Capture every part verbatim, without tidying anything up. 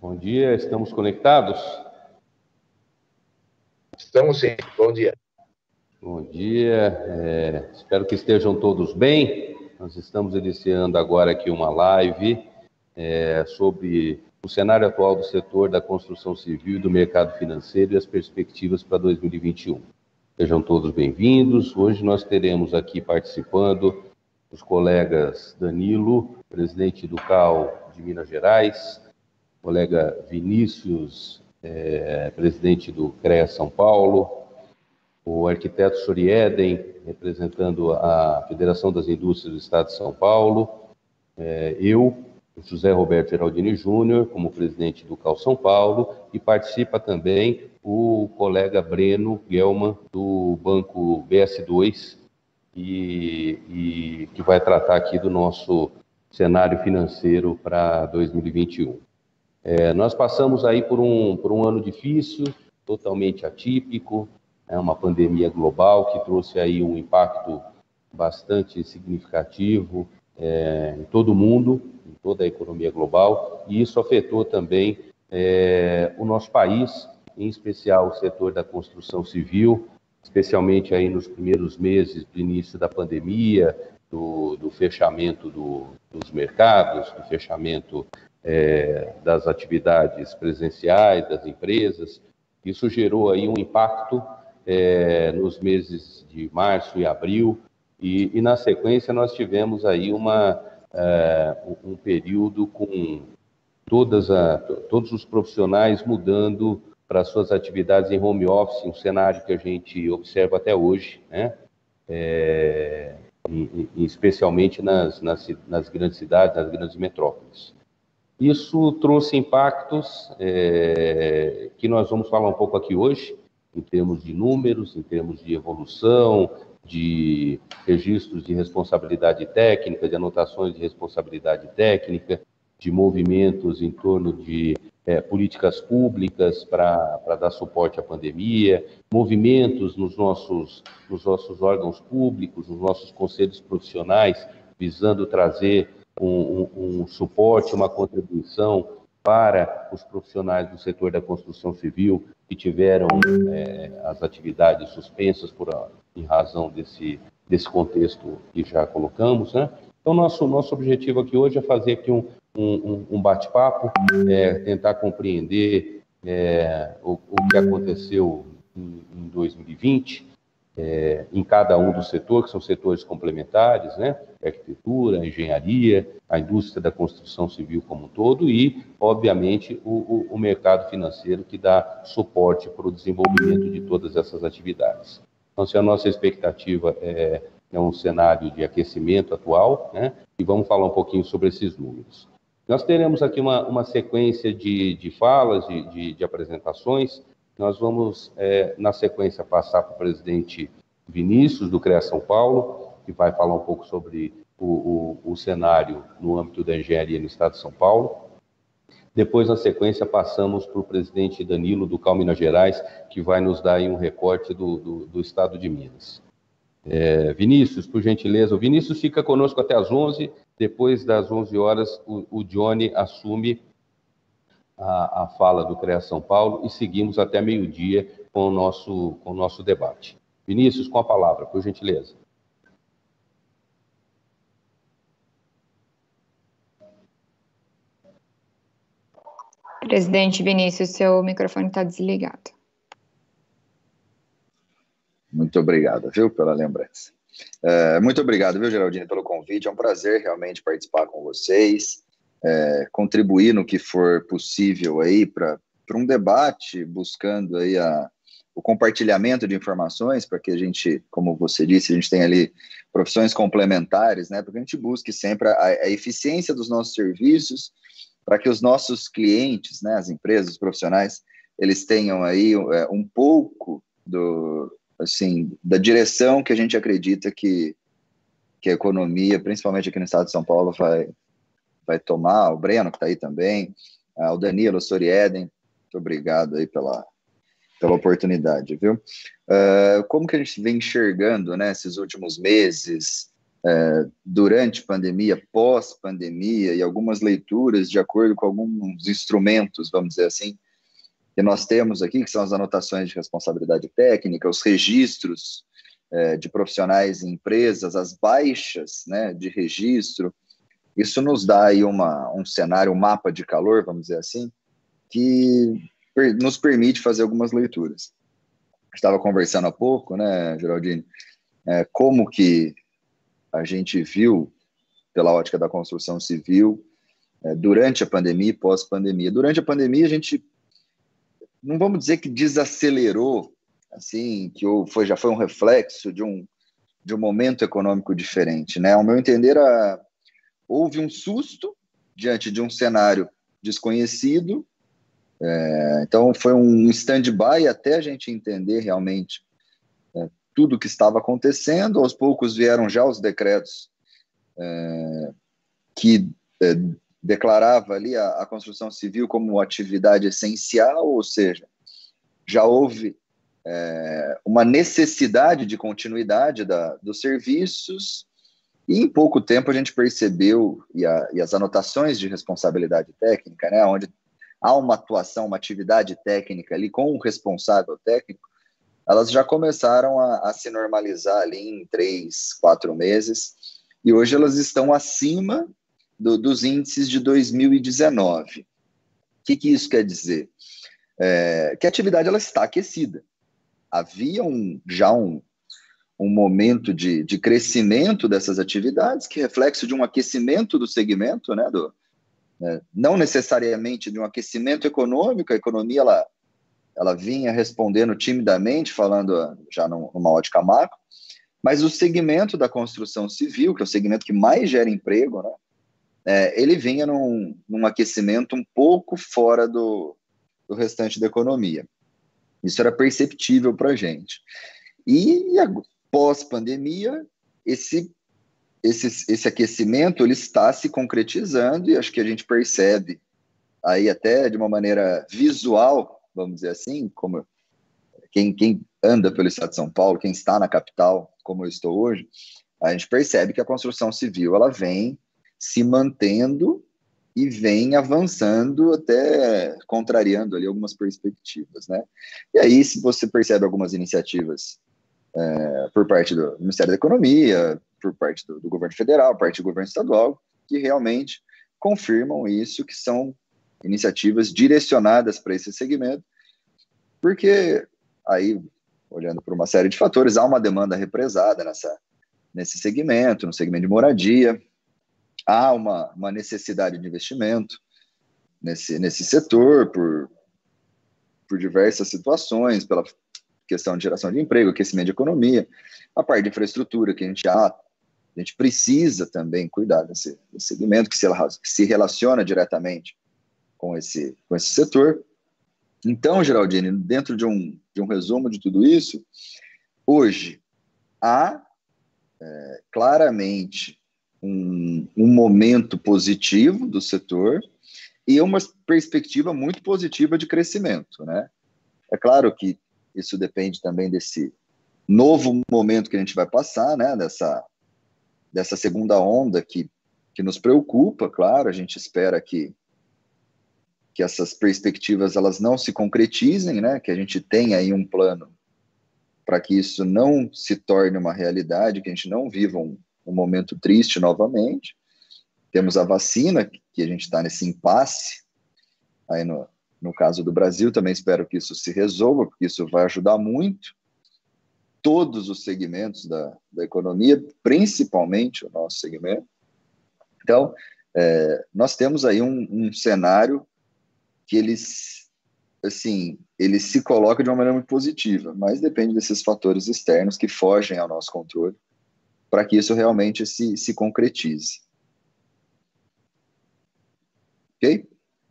Bom dia, estamos conectados? Estamos sim, bom dia. Bom dia, é, espero que estejam todos bem. Nós estamos iniciando agora aqui uma live é, sobre o cenário atual do setor da construção civil e do mercado financeiro e as perspectivas para dois mil e vinte e um. Sejam todos bem-vindos. Hoje nós teremos aqui participando os colegas Danilo, presidente do C A U de Minas Gerais, colega Vinícius, é, presidente do CREA São Paulo, o arquiteto Sorieden, representando a Federação das Indústrias do Estado de São Paulo, é, eu, José Roberto Geraldini Júnior, como presidente do C A U São Paulo, e participa também o colega Breno Gelman, do Banco B S dois, e, e que vai tratar aqui do nosso cenário financeiro para dois mil e vinte e um. É, nós passamos aí por um, por um ano difícil, totalmente atípico, é uma pandemia global que trouxe aí um impacto bastante significativo é, em todo o mundo, em toda a economia global, e isso afetou também é, o nosso país, em especial o setor da construção civil, especialmente aí nos primeiros meses do início da pandemia, do, do fechamento do, dos mercados, do fechamento é, das atividades presenciais, das empresas. Isso gerou aí um impacto é, nos meses de março e abril, e, e na sequência nós tivemos aí uma, é, um período com todas a, todos os profissionais mudando para suas atividades em home office, um cenário que a gente observa até hoje, né? É, e, e especialmente nas, nas, nas grandes cidades, nas grandes metrópoles. Isso trouxe impactos é, que nós vamos falar um pouco aqui hoje, em termos de números, em termos de evolução, de registros de responsabilidade técnica, de anotações de responsabilidade técnica, de movimentos em torno de é, políticas públicas para dar suporte à pandemia, movimentos nos nossos, nos nossos órgãos públicos, nos nossos conselhos profissionais, visando trazer um, um, um suporte, uma contribuição para os profissionais do setor da construção civil que tiveram é, as atividades suspensas por, em razão desse, desse contexto que já colocamos, né? Então, nosso, nosso objetivo aqui hoje é fazer aqui um, um, um bate-papo, é, tentar compreender é, o, o que aconteceu em, em dois mil e vinte, é, em cada um dos setores, que são setores complementares, né? A arquitetura, a engenharia, a indústria da construção civil como um todo e, obviamente, o, o, o mercado financeiro que dá suporte para o desenvolvimento de todas essas atividades. Então, se a nossa expectativa é, é um cenário de aquecimento atual, né? E vamos falar um pouquinho sobre esses números. Nós teremos aqui uma, uma sequência de, de falas, de, de, de apresentações. Nós vamos, é, na sequência, passar para o presidente Vinícius, do CREA São Paulo, que vai falar um pouco sobre o, o, o cenário no âmbito da engenharia no estado de São Paulo. Depois, na sequência, passamos para o presidente Danilo, do C A U Minas Gerais, que vai nos dar aí um recorte do, do, do estado de Minas. É, Vinícius, por gentileza. O Vinícius fica conosco até às onze. Depois das onze horas, o, o Johnny assume a, a fala do CREA São Paulo e seguimos até meio-dia com o nosso, com o nosso debate. Vinícius, com a palavra, por gentileza. Presidente Vinícius, seu microfone está desligado. Muito obrigado, viu, pela lembrança. É, muito obrigado, viu, Geraldine, pelo convite. É um prazer realmente participar com vocês, é, contribuir no que for possível aí para um debate, buscando aí a, o compartilhamento de informações para que a gente, como você disse, a gente tenha ali profissões complementares, né, para que a gente busque sempre a, a eficiência dos nossos serviços, para que os nossos clientes, né, as empresas, os profissionais, eles tenham aí é, um pouco do, assim, da direção que a gente acredita que, que a economia, principalmente aqui no estado de São Paulo, vai, vai tomar. O Breno, que está aí também, o Danilo, o Sorieden, muito obrigado aí pela, pela oportunidade, viu? Uh, como que a gente vem enxergando, né, esses últimos meses, é, durante pandemia, pós-pandemia, e algumas leituras de acordo com alguns instrumentos, vamos dizer assim, que nós temos aqui, que são as anotações de responsabilidade técnica, os registros é, de profissionais em empresas, as baixas, né, de registro. Isso nos dá aí uma, um cenário, um mapa de calor, vamos dizer assim, que per, nos permite fazer algumas leituras. Estava conversando há pouco, né, Geraldine, é, como que a gente viu, pela ótica da construção civil, é, durante a pandemia e pós-pandemia. Durante a pandemia, a gente, não vamos dizer que desacelerou, assim, que foi, já foi um reflexo de um, de um momento econômico diferente, né? Ao meu entender, a, houve um susto diante de um cenário desconhecido, é, então foi um stand-by até a gente entender realmente é, tudo o que estava acontecendo. Aos poucos vieram já os decretos é, que é, declarava ali a, a construção civil como atividade essencial, ou seja, já houve é, uma necessidade de continuidade da, dos serviços, e em pouco tempo a gente percebeu, e, a, e as anotações de responsabilidade técnica, né, onde há uma atuação, uma atividade técnica ali com o responsável técnico, elas já começaram a, a se normalizar ali em três, quatro meses, e hoje elas estão acima do, dos índices de dois mil e dezenove. O que, que isso quer dizer? É, que a atividade ela está aquecida. Havia um, já um, um momento de, de crescimento dessas atividades, que é reflexo de um aquecimento do segmento, né, do, é, não necessariamente de um aquecimento econômico. A economia ela, ela vinha respondendo timidamente, falando já numa ótica macro, mas o segmento da construção civil, que é o segmento que mais gera emprego, né, é, ele vinha num, num aquecimento um pouco fora do, do restante da economia. Isso era perceptível para a gente. E pós-pandemia, esse, esse, esse aquecimento ele está se concretizando, e acho que a gente percebe aí até de uma maneira visual, vamos dizer assim, como quem, quem anda pelo estado de São Paulo, quem está na capital, como eu estou hoje, a gente percebe que a construção civil ela vem se mantendo e vem avançando, até contrariando ali algumas perspectivas, né? E aí, se você percebe algumas iniciativas é, por parte do Ministério da Economia, por parte do, do governo federal, por parte do governo estadual, que realmente confirmam isso, que são iniciativas direcionadas para esse segmento, porque aí, olhando por uma série de fatores, há uma demanda represada nessa, nesse segmento, no segmento de moradia, há uma, uma necessidade de investimento nesse, nesse setor por, por diversas situações, pela questão de geração de emprego, aquecimento de economia, a parte de infraestrutura que a gente, a, a gente precisa também cuidar desse, desse segmento que se, que se relaciona diretamente com esse, com esse setor. Então, Geraldine, dentro de um, de um resumo de tudo isso, hoje há é, claramente Um, um momento positivo do setor e uma perspectiva muito positiva de crescimento, né? É claro que isso depende também desse novo momento que a gente vai passar, né? Dessa, dessa segunda onda que, que nos preocupa, claro, a gente espera que, que essas perspectivas elas não se concretizem, né? Que a gente tenha aí um plano para que isso não se torne uma realidade, que a gente não viva um um momento triste novamente. Temos a vacina, que a gente está nesse impasse, aí no, no caso do Brasil, também espero que isso se resolva, porque isso vai ajudar muito todos os segmentos da, da economia, principalmente o nosso segmento. Então, é, nós temos aí um, um cenário que eles, assim, ele se coloca de uma maneira muito positiva, mas depende desses fatores externos que fogem ao nosso controle, para que isso realmente se, se concretize. Ok?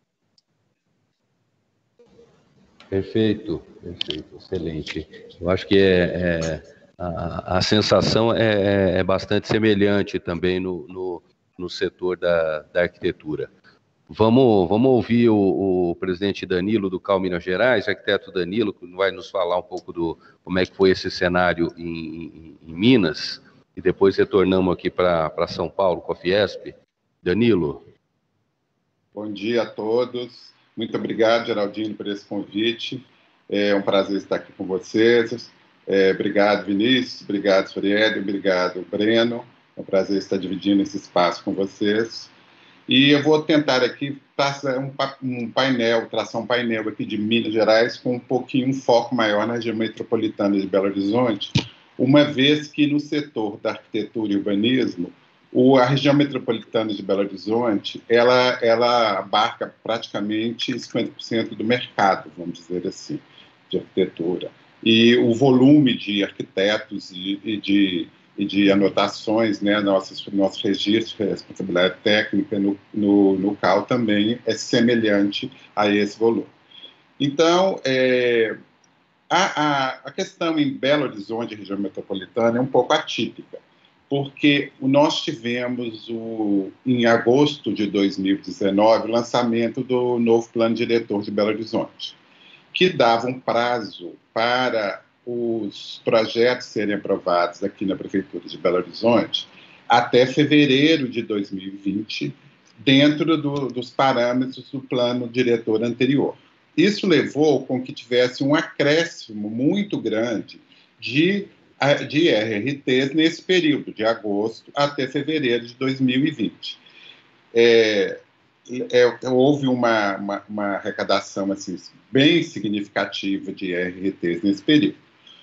Perfeito, perfeito, excelente. Eu acho que é, é, a, a sensação é, é bastante semelhante também no, no, no setor da, da arquitetura. Vamos, vamos ouvir o, o presidente Danilo do C A U Minas Gerais, arquiteto Danilo, que vai nos falar um pouco do como é que foi esse cenário em, em, em Minas. E e depois retornamos aqui para São Paulo com a Fiesp. Danilo. Bom dia a todos. Muito obrigado, Geraldino, por esse convite. É um prazer estar aqui com vocês. É, obrigado, Vinícius. Obrigado, Fried. Obrigado, Breno. É um prazer estar dividindo esse espaço com vocês. E eu vou tentar aqui traçar um, um painel, traçar um painel aqui de Minas Gerais com um pouquinho, um foco maior na região metropolitana de Belo Horizonte, uma vez que no setor da arquitetura e urbanismo, o, a região metropolitana de Belo Horizonte, ela, ela abarca praticamente cinquenta por cento do mercado, vamos dizer assim, de arquitetura. E o volume de arquitetos e, e, de, e de anotações, né, nossos, nossos registros de responsabilidade técnica no, no, no C A U também é semelhante a esse volume. Então, é, a, a, a questão em Belo Horizonte, região metropolitana, é um pouco atípica, porque nós tivemos, o, em agosto de dois mil e dezenove, o lançamento do novo Plano Diretor de Belo Horizonte, que dava um prazo para os projetos serem aprovados aqui na Prefeitura de Belo Horizonte até fevereiro de dois mil e vinte, dentro do, dos parâmetros do plano diretor anterior. Isso levou com que tivesse um acréscimo muito grande de, de R R Ts nesse período, de agosto até fevereiro de dois mil e vinte. É, é, houve uma, uma, uma arrecadação assim, bem significativa de R R Ts nesse período.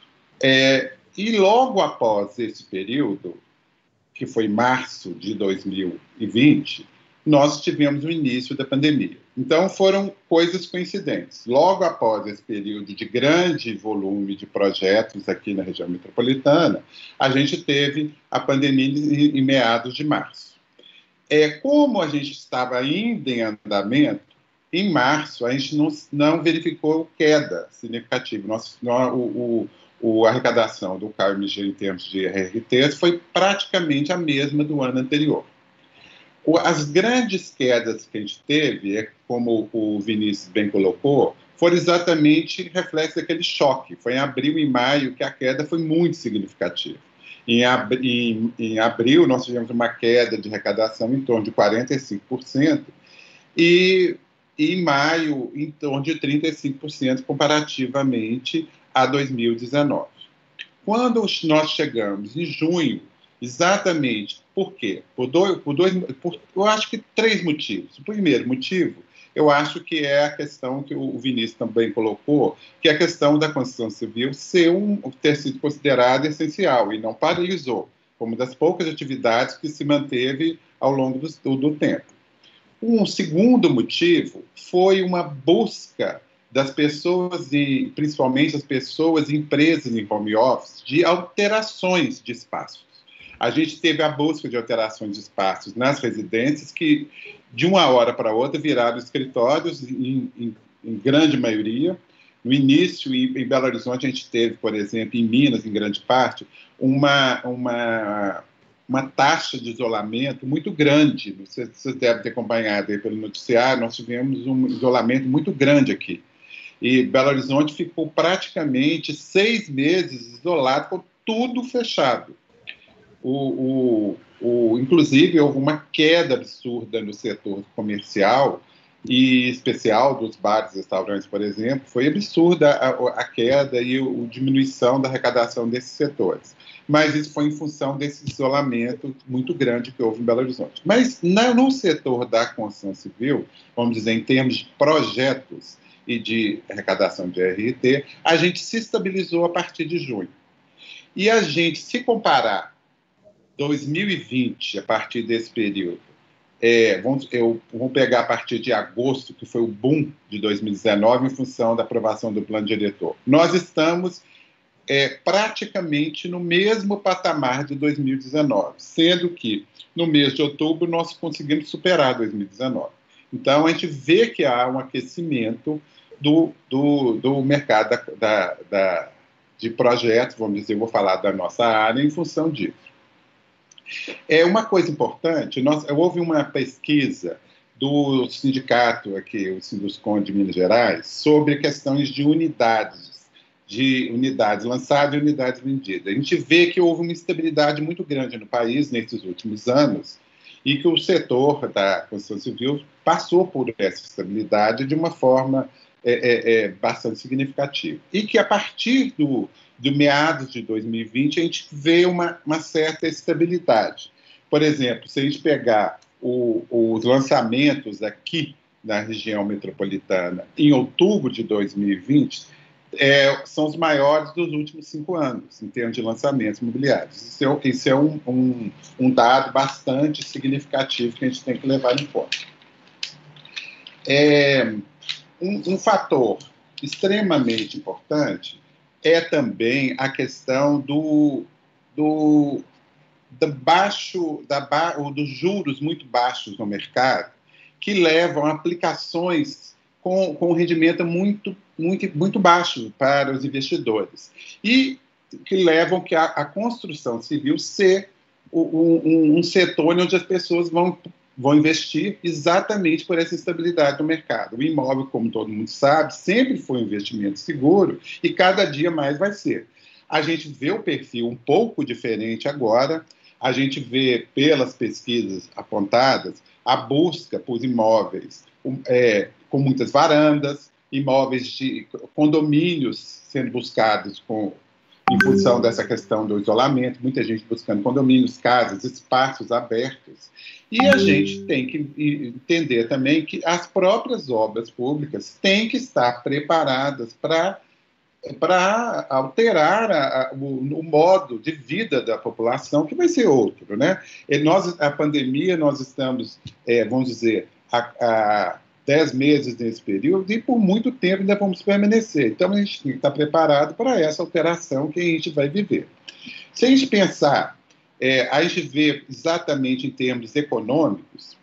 É, e logo após esse período, que foi março de dois mil e vinte, nós tivemos o início da pandemia. Então, foram coisas coincidentes. Logo após esse período de grande volume de projetos aqui na região metropolitana, a gente teve a pandemia em, em meados de março. É, como a gente estava ainda em andamento, em março a gente não, não verificou queda significativa. Nós, nós, o, o, o, a arrecadação do C A U M G em termos de R R Ts foi praticamente a mesma do ano anterior. As grandes quedas que a gente teve, é, como o Vinícius bem colocou, foram exatamente reflexo daquele choque. Foi em abril e maio que a queda foi muito significativa. Em, ab em, em abril, nós tivemos uma queda de arrecadação em torno de quarenta e cinco por cento e, e em maio, em torno de trinta e cinco por cento comparativamente a dois mil e dezenove. Quando nós chegamos em junho, exatamente, por quê? Por dois, por dois, por, eu acho que três motivos. O primeiro motivo, eu acho que é a questão que o Vinícius também colocou, que é a questão da construção civil ser um, ter sido considerada essencial e não paralisou, como das poucas atividades que se manteve ao longo do, do tempo. Um segundo motivo foi uma busca das pessoas, e principalmente as pessoas e empresas em home office, de alterações de espaços. A gente teve a busca de alterações de espaços nas residências que, de uma hora para outra, viraram escritórios, em, em, em grande maioria. No início, em, em Belo Horizonte, a gente teve, por exemplo, em Minas, em grande parte, uma, uma, uma taxa de isolamento muito grande. Vocês, vocês devem ter acompanhado aí pelo noticiário, nós tivemos um isolamento muito grande aqui. E Belo Horizonte ficou praticamente seis meses isolado, com tudo fechado. O, o, o, inclusive, houve uma queda absurda no setor comercial e especial dos bares e restaurantes, por exemplo. Foi absurda a, a queda e a, a diminuição da arrecadação desses setores. Mas isso foi em função desse isolamento muito grande que houve em Belo Horizonte. Mas na, no setor da construção civil, vamos dizer, em termos de projetos e de arrecadação de R R T, a gente se estabilizou a partir de junho. E a gente, se comparar dois mil e vinte, a partir desse período, é, vamos, eu vou pegar a partir de agosto, que foi o boom de dois mil e dezenove, em função da aprovação do plano diretor. Nós estamos é, praticamente no mesmo patamar de dois mil e dezenove, sendo que no mês de outubro nós conseguimos superar dois mil e dezenove. Então, a gente vê que há um aquecimento do, do, do mercado da, da, da, de projetos, vamos dizer, eu vou falar da nossa área, em função disso. É uma coisa importante, nós, houve uma pesquisa do sindicato aqui, o Sinduscon de Minas Gerais, sobre questões de unidades de unidades lançadas e unidades vendidas. A gente vê que houve uma instabilidade muito grande no país nesses últimos anos e que o setor da construção civil passou por essa estabilidade de uma forma é, é, é, bastante significativa. E que, a partir do, do meados de dois mil e vinte, a gente vê uma, uma certa estabilidade. Por exemplo, se a gente pegar o, os lançamentos aqui na região metropolitana em outubro de dois mil e vinte, é, são os maiores dos últimos cinco anos, em termos de lançamentos imobiliários. Isso é, isso é um, um, um dado bastante significativo que a gente tem que levar em conta. É, um, um fator extremamente importante é também a questão do, do, do baixo, da, dos juros muito baixos no mercado, que levam a aplicações com, com rendimento muito, muito, muito baixo para os investidores e que levam que a, a construção civil ser um, um, um setor onde as pessoas vão, vão investir exatamente por essa estabilidade do mercado. O imóvel, como todo mundo sabe, sempre foi um investimento seguro e cada dia mais vai ser. A gente vê o perfil um pouco diferente agora, a gente vê pelas pesquisas apontadas a busca por imóveis é, com muitas varandas, imóveis de condomínios sendo buscados com, em função dessa questão do isolamento, muita gente buscando condomínios, casas, espaços abertos. E a gente tem que entender também que as próprias obras públicas têm que estar preparadas para para alterar a, a, o, o modo de vida da população, que vai ser outro, né? E nós, a pandemia, nós estamos, é, vamos dizer, há, há dez meses nesse período e por muito tempo ainda vamos permanecer. Então, a gente tem que estar preparado para essa alteração que a gente vai viver. Se a gente pensar, é, a gente vê exatamente em termos econômicos,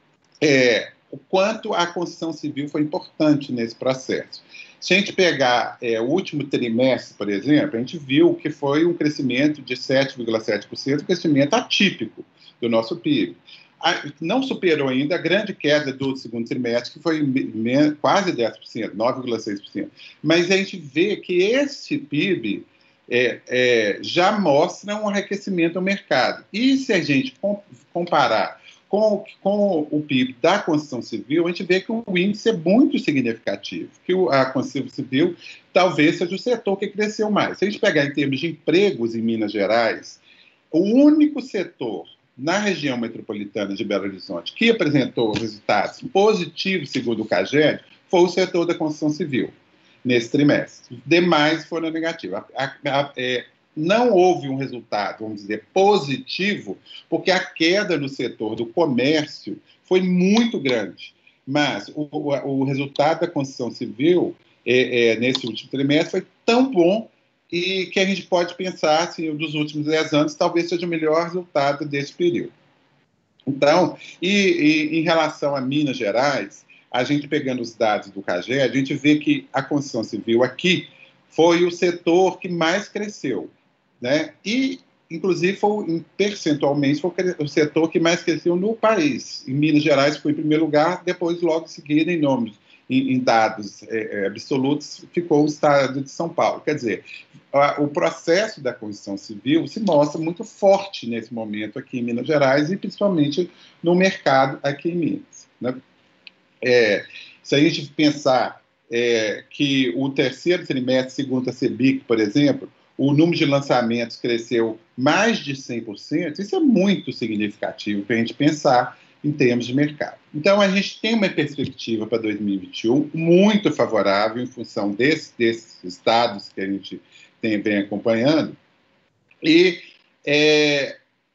é, o quanto a construção civil foi importante nesse processo. Se a gente pegar é, o último trimestre, por exemplo, a gente viu que foi um crescimento de sete vírgula sete por cento, um crescimento atípico do nosso P I B. Não superou ainda a grande queda do segundo trimestre, que foi quase dez por cento, nove vírgula seis por cento. Mas a gente vê que esse P I B é, é, já mostra um arrefecimento ao mercado. E se a gente comparar Com, com o P I B da construção civil, a gente vê que o índice é muito significativo, que a construção civil talvez seja o setor que cresceu mais. Se a gente pegar em termos de empregos em Minas Gerais, o único setor na região metropolitana de Belo Horizonte que apresentou resultados positivos, segundo o CAGED, foi o setor da construção civil, nesse trimestre. Os demais foram negativos. A, a, a, é, não houve um resultado, vamos dizer, positivo, porque a queda no setor do comércio foi muito grande. Mas o, o, o resultado da construção civil, é, é, nesse último trimestre, foi tão bom e que a gente pode pensar, assim, dos últimos dez anos, talvez seja o melhor resultado desse período. Então, e, e em relação a Minas Gerais, a gente pegando os dados do CAGED, a gente vê que a construção civil aqui foi o setor que mais cresceu, né? E, inclusive, foi, percentualmente, foi o setor que mais cresceu no país. Em Minas Gerais foi em primeiro lugar, depois, logo em seguida, em nomes, em, em dados é, absolutos, ficou o estado de São Paulo. Quer dizer, a, o processo da construção civil se mostra muito forte nesse momento aqui em Minas Gerais e, principalmente, no mercado aqui em Minas, né? É, se a gente pensar é, que o terceiro trimestre, segundo a CEBIC, por exemplo, o número de lançamentos cresceu mais de cem por cento, isso é muito significativo para a gente pensar em termos de mercado. Então, a gente tem uma perspectiva para dois mil e vinte e um muito favorável em função desse, desses estados que a gente tem, vem acompanhando e, é,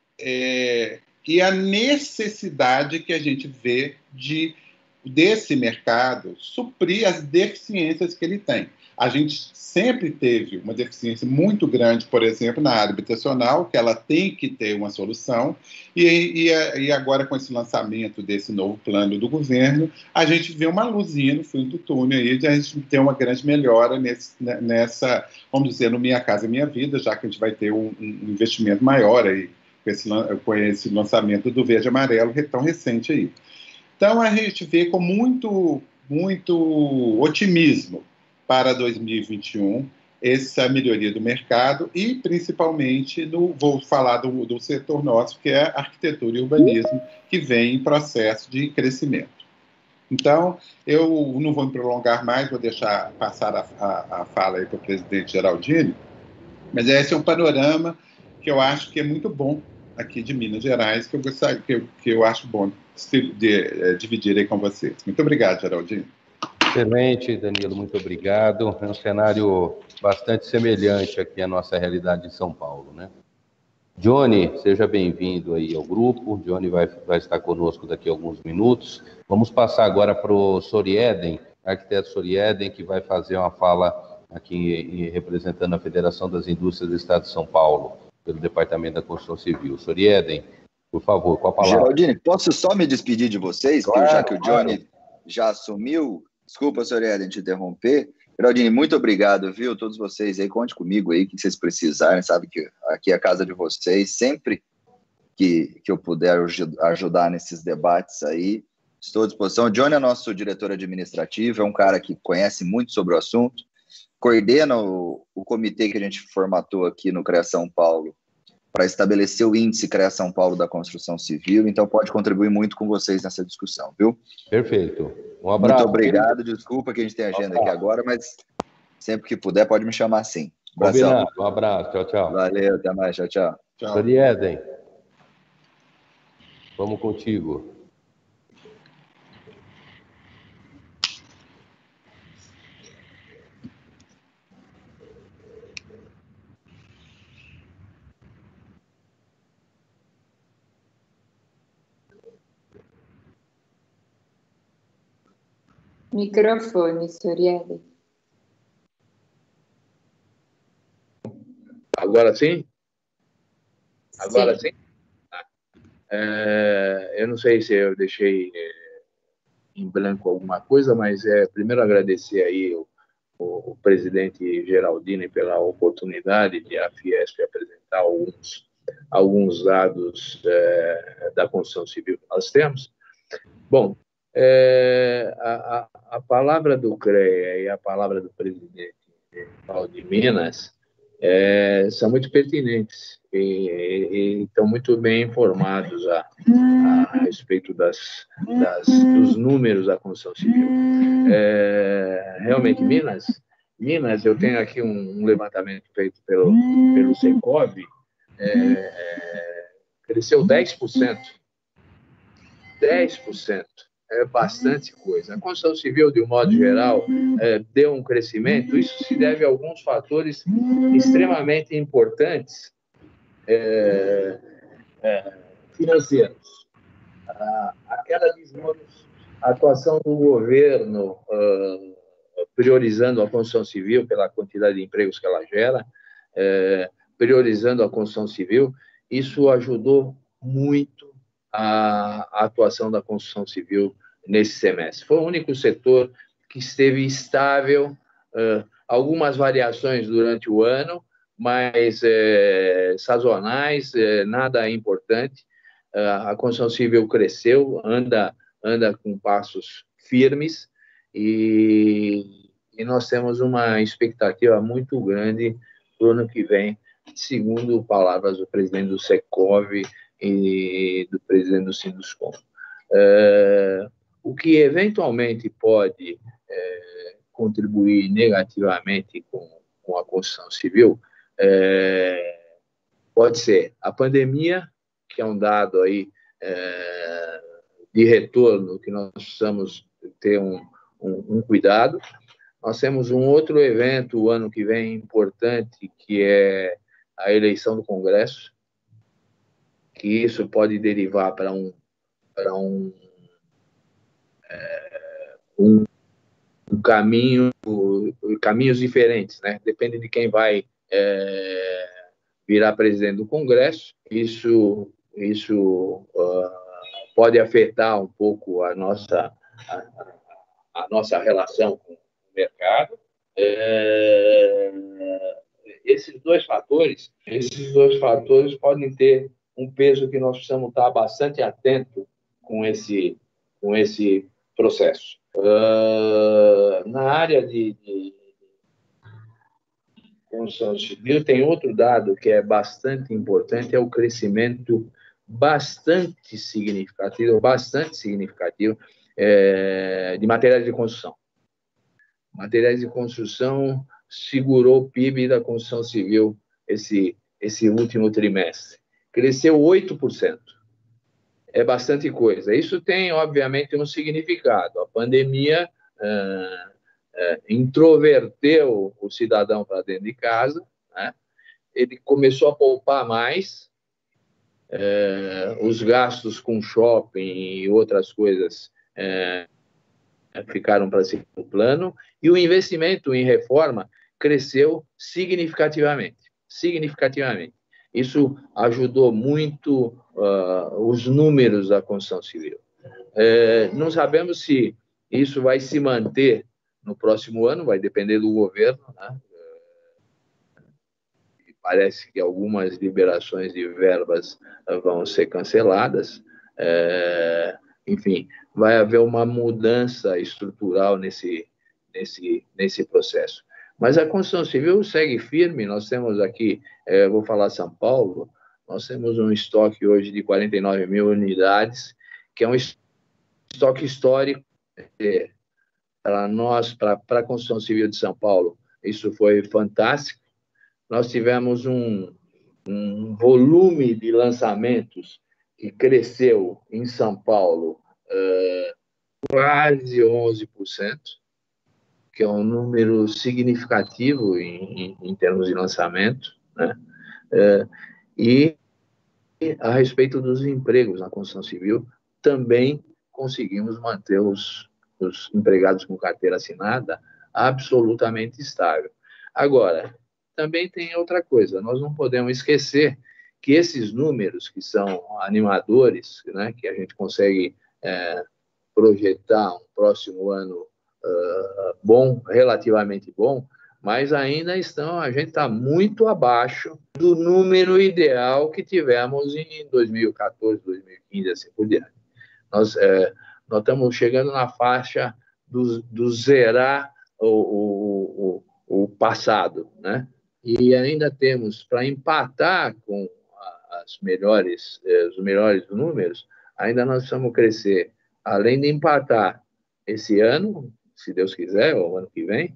é, e a necessidade que a gente vê de desse mercado suprir as deficiências que ele tem. A gente sempre teve uma deficiência muito grande, por exemplo, na área habitacional, que ela tem que ter uma solução, e, e, e agora com esse lançamento desse novo plano do governo, a gente vê uma luzinha no fim do túnel aí, de a gente ter uma grande melhora nesse, nessa, vamos dizer, no Minha Casa Minha Vida, já que a gente vai ter um, um investimento maior aí, com esse, com esse lançamento do Verde e Amarelo tão recente aí. Então, a gente vê com muito, muito otimismo para dois mil e vinte e um essa melhoria do mercado e, principalmente, no, vou falar do, do setor nosso, que é arquitetura e urbanismo, que vem em processo de crescimento. Então, eu não vou me prolongar mais, vou deixar passar a, a, a fala aí para o presidente Geraldino, mas esse é um panorama que eu acho que é muito bom aqui de Minas Gerais, que eu, gostaria, que eu, que eu acho bom de, de, de dividir aí com vocês. Muito obrigado, Geraldino. Excelente, Danilo, muito obrigado. É um cenário bastante semelhante aqui à nossa realidade em São Paulo, né? Johnny, seja bem-vindo aí ao grupo. Johnny vai, vai estar conosco daqui a alguns minutos. Vamos passar agora para o Sorieden, arquiteto Sorieden, que vai fazer uma fala aqui representando a Federação das Indústrias do Estado de São Paulo, pelo Departamento da Construção Civil. Sorieden, por favor, com a palavra. Geraldine, posso só me despedir de vocês, claro, já que o Johnny claro. já assumiu? Desculpa, Sorieden, te interromper. Geraldine, muito obrigado, viu? Todos vocês aí, conte comigo aí, o que vocês precisarem, sabe que aqui é a casa de vocês, sempre que, que eu puder ajudar nesses debates aí, estou à disposição. O Johnny é nosso diretor administrativo, é um cara que conhece muito sobre o assunto, coordena o, o comitê que a gente formatou aqui no CREA São Paulo para estabelecer o índice CREA São Paulo da construção civil, então pode contribuir muito com vocês nessa discussão, viu? Perfeito. Um abraço. Muito obrigado, desculpa que a gente tem agenda aqui agora, mas sempre que puder pode me chamar assim. Combinado, um abraço, tchau, tchau. Valeu, até mais, tchau, tchau. Tchau. Sorieden, vamos contigo. Microfone, Sorieden. Agora sim? Agora sim? sim? É, eu não sei se eu deixei é, em branco alguma coisa, mas é primeiro agradecer aí o, o, o presidente Geraldino pela oportunidade de a Fiesp apresentar alguns, alguns dados é, da construção civil que nós temos. Bom, é, a, a palavra do CREA e a palavra do presidente Paulo de Minas é, são muito pertinentes e, e, e estão muito bem informados a, a respeito das, das, dos números da construção civil. É, realmente, Minas, Minas, eu tenho aqui um, um levantamento feito pelo, pelo Secov, é, cresceu dez por cento. dez por cento. É bastante coisa. A construção civil, de um modo geral, é, deu um crescimento. Isso se deve a alguns fatores extremamente importantes é, é, financeiros. A, a queda de juros, a atuação do governo uh, priorizando a construção civil pela quantidade de empregos que ela gera, é, priorizando a construção civil, isso ajudou muito a atuação da construção civil nesse semestre. Foi o único setor que esteve estável, uh, algumas variações durante o ano, mas é, sazonais, é, nada importante. Uh, a construção civil cresceu, anda, anda com passos firmes e, e nós temos uma expectativa muito grande para o ano que vem, segundo palavras do presidente do Secov e do presidente do Sinduscom. É, o que eventualmente pode é, contribuir negativamente com, com a construção civil é, pode ser a pandemia, que é um dado aí é, de retorno que nós precisamos ter um, um, um cuidado. Nós temos um outro evento o ano que vem importante, que é a eleição do Congresso, que isso pode derivar para um, para um, é, um, um caminho, caminhos diferentes, né? Depende de quem vai é, virar presidente do Congresso. Isso, isso uh, pode afetar um pouco a nossa, a, a nossa relação com o mercado. É, esses dois fatores, esses dois fatores podem ter um peso que nós precisamos estar bastante atento com esse, com esse processo. Uh, na área de, de, construção civil, tem outro dado que é bastante importante, é o crescimento bastante significativo, bastante significativo é, de materiais de construção. Materiais de construção segurou o P I B da construção civil esse, esse último trimestre. Cresceu oito por cento. É bastante coisa. Isso tem, obviamente, um significado. A pandemia ah, ah, introverteu o cidadão para dentro de casa, né? Ele começou a poupar mais, eh, os gastos com shopping e outras coisas eh, ficaram para segundo plano, e o investimento em reforma cresceu significativamente. Significativamente. Isso ajudou muito uh, os números da construção civil. É, não sabemos se isso vai se manter no próximo ano, vai depender do governo, né? Parece que algumas liberações de verbas vão ser canceladas. É, enfim, vai haver uma mudança estrutural nesse, nesse, nesse processo. Mas a construção civil segue firme. Nós temos aqui, é, vou falar São Paulo, nós temos um estoque hoje de quarenta e nove mil unidades, que é um estoque histórico é, para nós, para a construção civil de São Paulo. Isso foi fantástico. Nós tivemos um, um volume de lançamentos que cresceu em São Paulo uh, quase onze por cento, que é um número significativo em, em, em termos de lançamento, né? Uh, e a respeito dos empregos na construção civil, também conseguimos manter os, os empregados com carteira assinada absolutamente estável. Agora, também tem outra coisa, nós não podemos esquecer que esses números que são animadores, né, que a gente consegue é, projetar um próximo ano uh, bom, relativamente bom, mas ainda estão, a gente está muito abaixo do número ideal que tivemos em dois mil e quatorze, dois mil e quinze, assim por diante. Nós, é, nós estamos chegando na faixa do, do zerar o, o, o, o passado, né? E ainda temos, para empatar com as melhores, os melhores números, ainda nós precisamos crescer, além de empatar esse ano, se Deus quiser, ou ano que vem,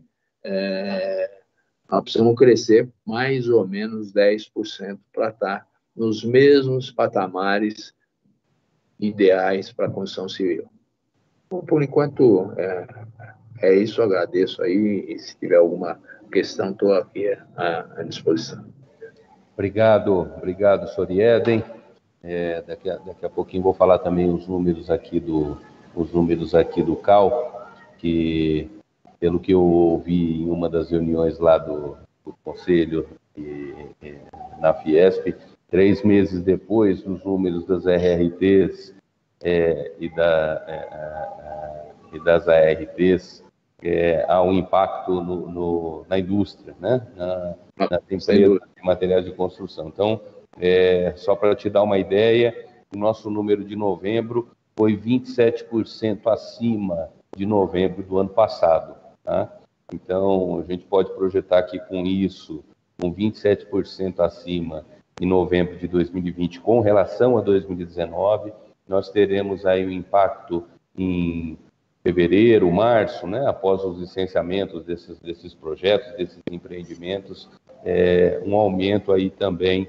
é, nós precisamos crescer mais ou menos dez por cento para estar nos mesmos patamares ideais para a construção civil. Bom, por enquanto, é, é isso, agradeço aí, e se tiver alguma questão, estou aqui à, à disposição. Obrigado, obrigado, Sorieden. É, daqui, a, daqui a pouquinho vou falar também os números aqui do, os números aqui do C A U, que, pelo que eu ouvi em uma das reuniões lá do, do Conselho e, e, na Fiesp, três meses depois, os números das R R Ts é, e, da, é, é, e das A R Ts, É, há um impacto no, no, na indústria, né? na, nas empresas de materiais de construção. Então, é, só para te dar uma ideia, o nosso número de novembro foi vinte e sete por cento acima de novembro do ano passado. Tá? Então, a gente pode projetar aqui com isso, com vinte e sete por cento acima em novembro de dois mil e vinte com relação a dois mil e dezenove, nós teremos aí um impacto em fevereiro, março, né, após os licenciamentos desses, desses projetos, desses empreendimentos, é, um aumento aí também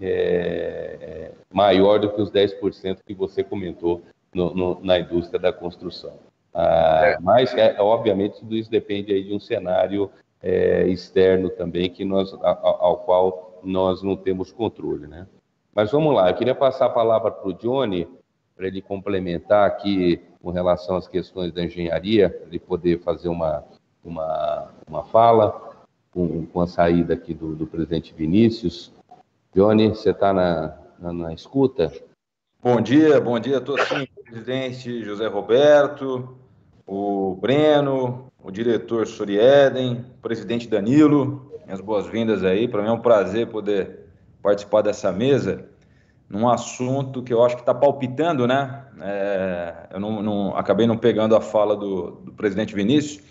é, maior do que os dez por cento que você comentou no, no, na indústria da construção. Ah, é. Mas, é, obviamente, tudo isso depende aí de um cenário é, externo também, que nós, ao, ao qual nós não temos controle, né? Mas vamos lá, eu queria passar a palavra para o Johnny, para ele complementar aqui com relação às questões da engenharia, para ele poder fazer uma, uma, uma fala com, com a saída aqui do, do presidente Vinícius. Johnny, você está na, na, na escuta? Bom dia, bom dia a todos, sim, presidente José Roberto, o Breno, o diretor Sorieden, o presidente Danilo, minhas boas-vindas aí. Para mim é um prazer poder participar dessa mesa, num assunto que eu acho que está palpitando, né? É, eu não, não, acabei não pegando a fala do, do presidente Vinícius,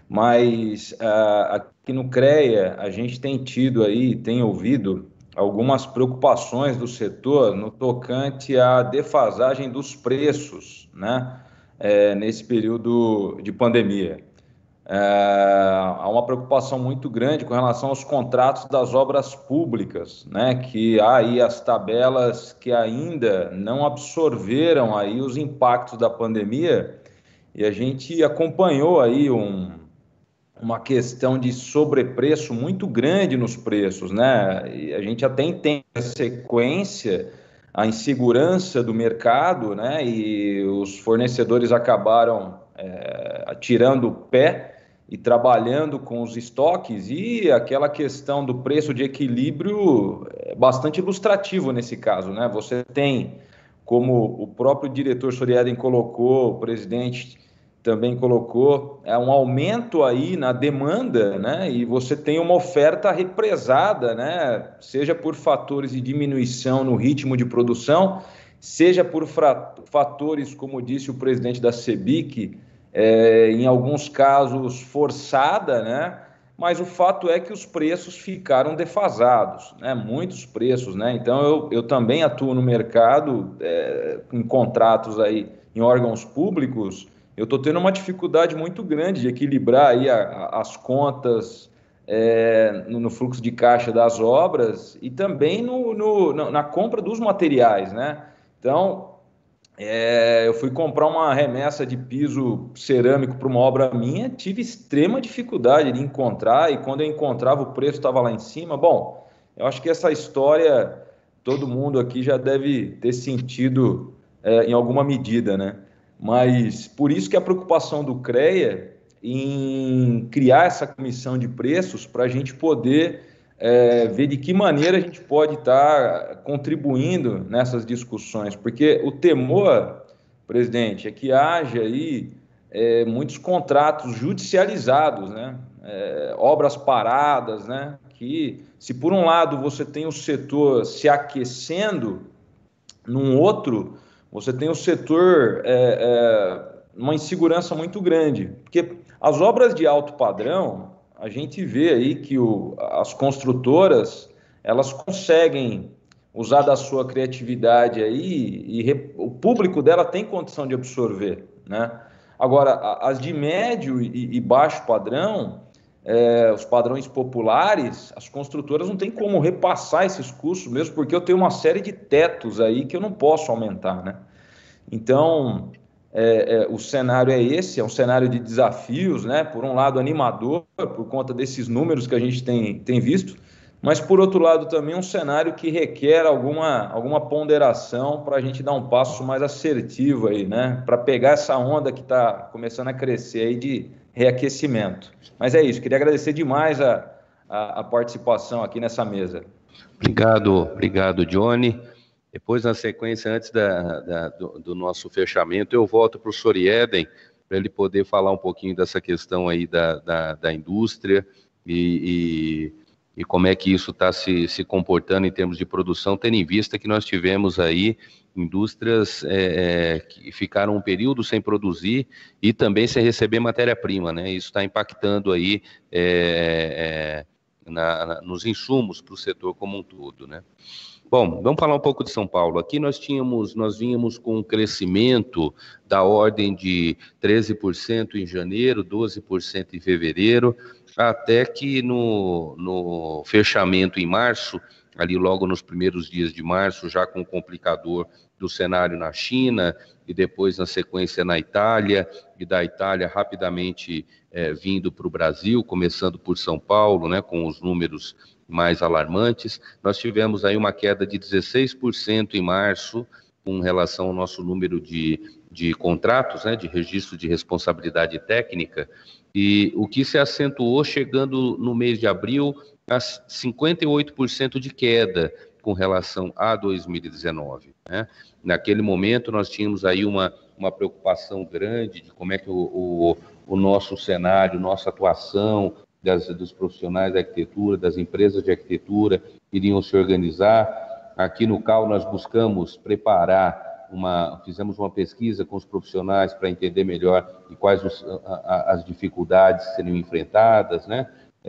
mas uh, aqui no CREA a gente tem tido aí, tem ouvido algumas preocupações do setor no tocante à defasagem dos preços, né, é, nesse período de pandemia. É, há uma preocupação muito grande com relação aos contratos das obras públicas, né, que há aí as tabelas que ainda não absorveram aí os impactos da pandemia, e a gente acompanhou aí um, uma questão de sobrepreço muito grande nos preços, né, e a gente até entende a sequência, a insegurança do mercado, né, e os fornecedores acabaram é, tirando o pé e trabalhando com os estoques, e aquela questão do preço de equilíbrio é bastante ilustrativo nesse caso, né? Você tem, como o próprio diretor Sorieden colocou, o presidente também colocou, é um aumento aí na demanda, né? E você tem uma oferta represada, né? Seja por fatores de diminuição no ritmo de produção, seja por fatores, como disse o presidente da Cebic, É, em alguns casos forçada, né? Mas o fato é que os preços ficaram defasados, né? Muitos preços, né? Então eu, eu também atuo no mercado, é, em contratos aí em órgãos públicos, eu estou tendo uma dificuldade muito grande de equilibrar aí a, a, as contas é, no, no fluxo de caixa das obras e também no, no, na compra dos materiais, né? Então, É, eu fui comprar uma remessa de piso cerâmico para uma obra minha, tive extrema dificuldade de encontrar, e quando eu encontrava o preço estava lá em cima. Bom, eu acho que essa história todo mundo aqui já deve ter sentido é, em alguma medida, né? Mas por isso que a preocupação do CREA em criar essa comissão de preços para a gente poder É, ver de que maneira a gente pode estar contribuindo nessas discussões, porque o temor, presidente, é que haja aí é, muitos contratos judicializados, né? É, obras paradas, né? Que se por um lado você tem o setor se aquecendo, num outro você tem o setor é, é, uma insegurança muito grande, porque as obras de alto padrão, a gente vê aí que o, as construtoras, elas conseguem usar da sua criatividade aí, e re, o público dela tem condição de absorver, né? Agora, as de médio e, e baixo padrão, é, os padrões populares, as construtoras não têm como repassar esses custos, mesmo porque eu tenho uma série de tetos aí que eu não posso aumentar, né? Então, É, é, o cenário é esse, é um cenário de desafios, né? Por um lado animador, por conta desses números que a gente tem, tem visto, mas por outro lado também um cenário que requer alguma, alguma ponderação para a gente dar um passo mais assertivo aí, né? Para pegar essa onda que está começando a crescer aí de reaquecimento. Mas é isso, queria agradecer demais a, a, a participação aqui nessa mesa. Obrigado, obrigado, Johnny. Depois, na sequência, antes da, da, do, do nosso fechamento, eu volto para o Sorieden, para ele poder falar um pouquinho dessa questão aí da, da, da indústria e, e, e como é que isso está se, se comportando em termos de produção, tendo em vista que nós tivemos aí indústrias é, que ficaram um período sem produzir e também sem receber matéria-prima, né? Isso está impactando aí é, é, na, na, nos insumos para o setor como um todo, né? Bom, vamos falar um pouco de São Paulo. Aqui nós tínhamos, nós vínhamos com um crescimento da ordem de treze por cento em janeiro, doze por cento em fevereiro, até que no, no fechamento em março, ali logo nos primeiros dias de março, já com o complicador do cenário na China e depois na sequência na Itália, e da Itália rapidamente é, vindo para o Brasil, começando por São Paulo, né, com os números mais alarmantes. Nós tivemos aí uma queda de dezesseis por cento em março, com relação ao nosso número de, de contratos, né, de registro de responsabilidade técnica, e o que se acentuou chegando no mês de abril a cinquenta e oito por cento de queda com relação a dois mil e dezenove, né? Naquele momento nós tínhamos aí uma, uma preocupação grande de como é que o, o, o nosso cenário, nossa atuação das, dos profissionais da arquitetura, das empresas de arquitetura iriam se organizar. Aqui no C A U nós buscamos preparar uma, fizemos uma pesquisa com os profissionais para entender melhor e quais os, a, as dificuldades que seriam enfrentadas, né?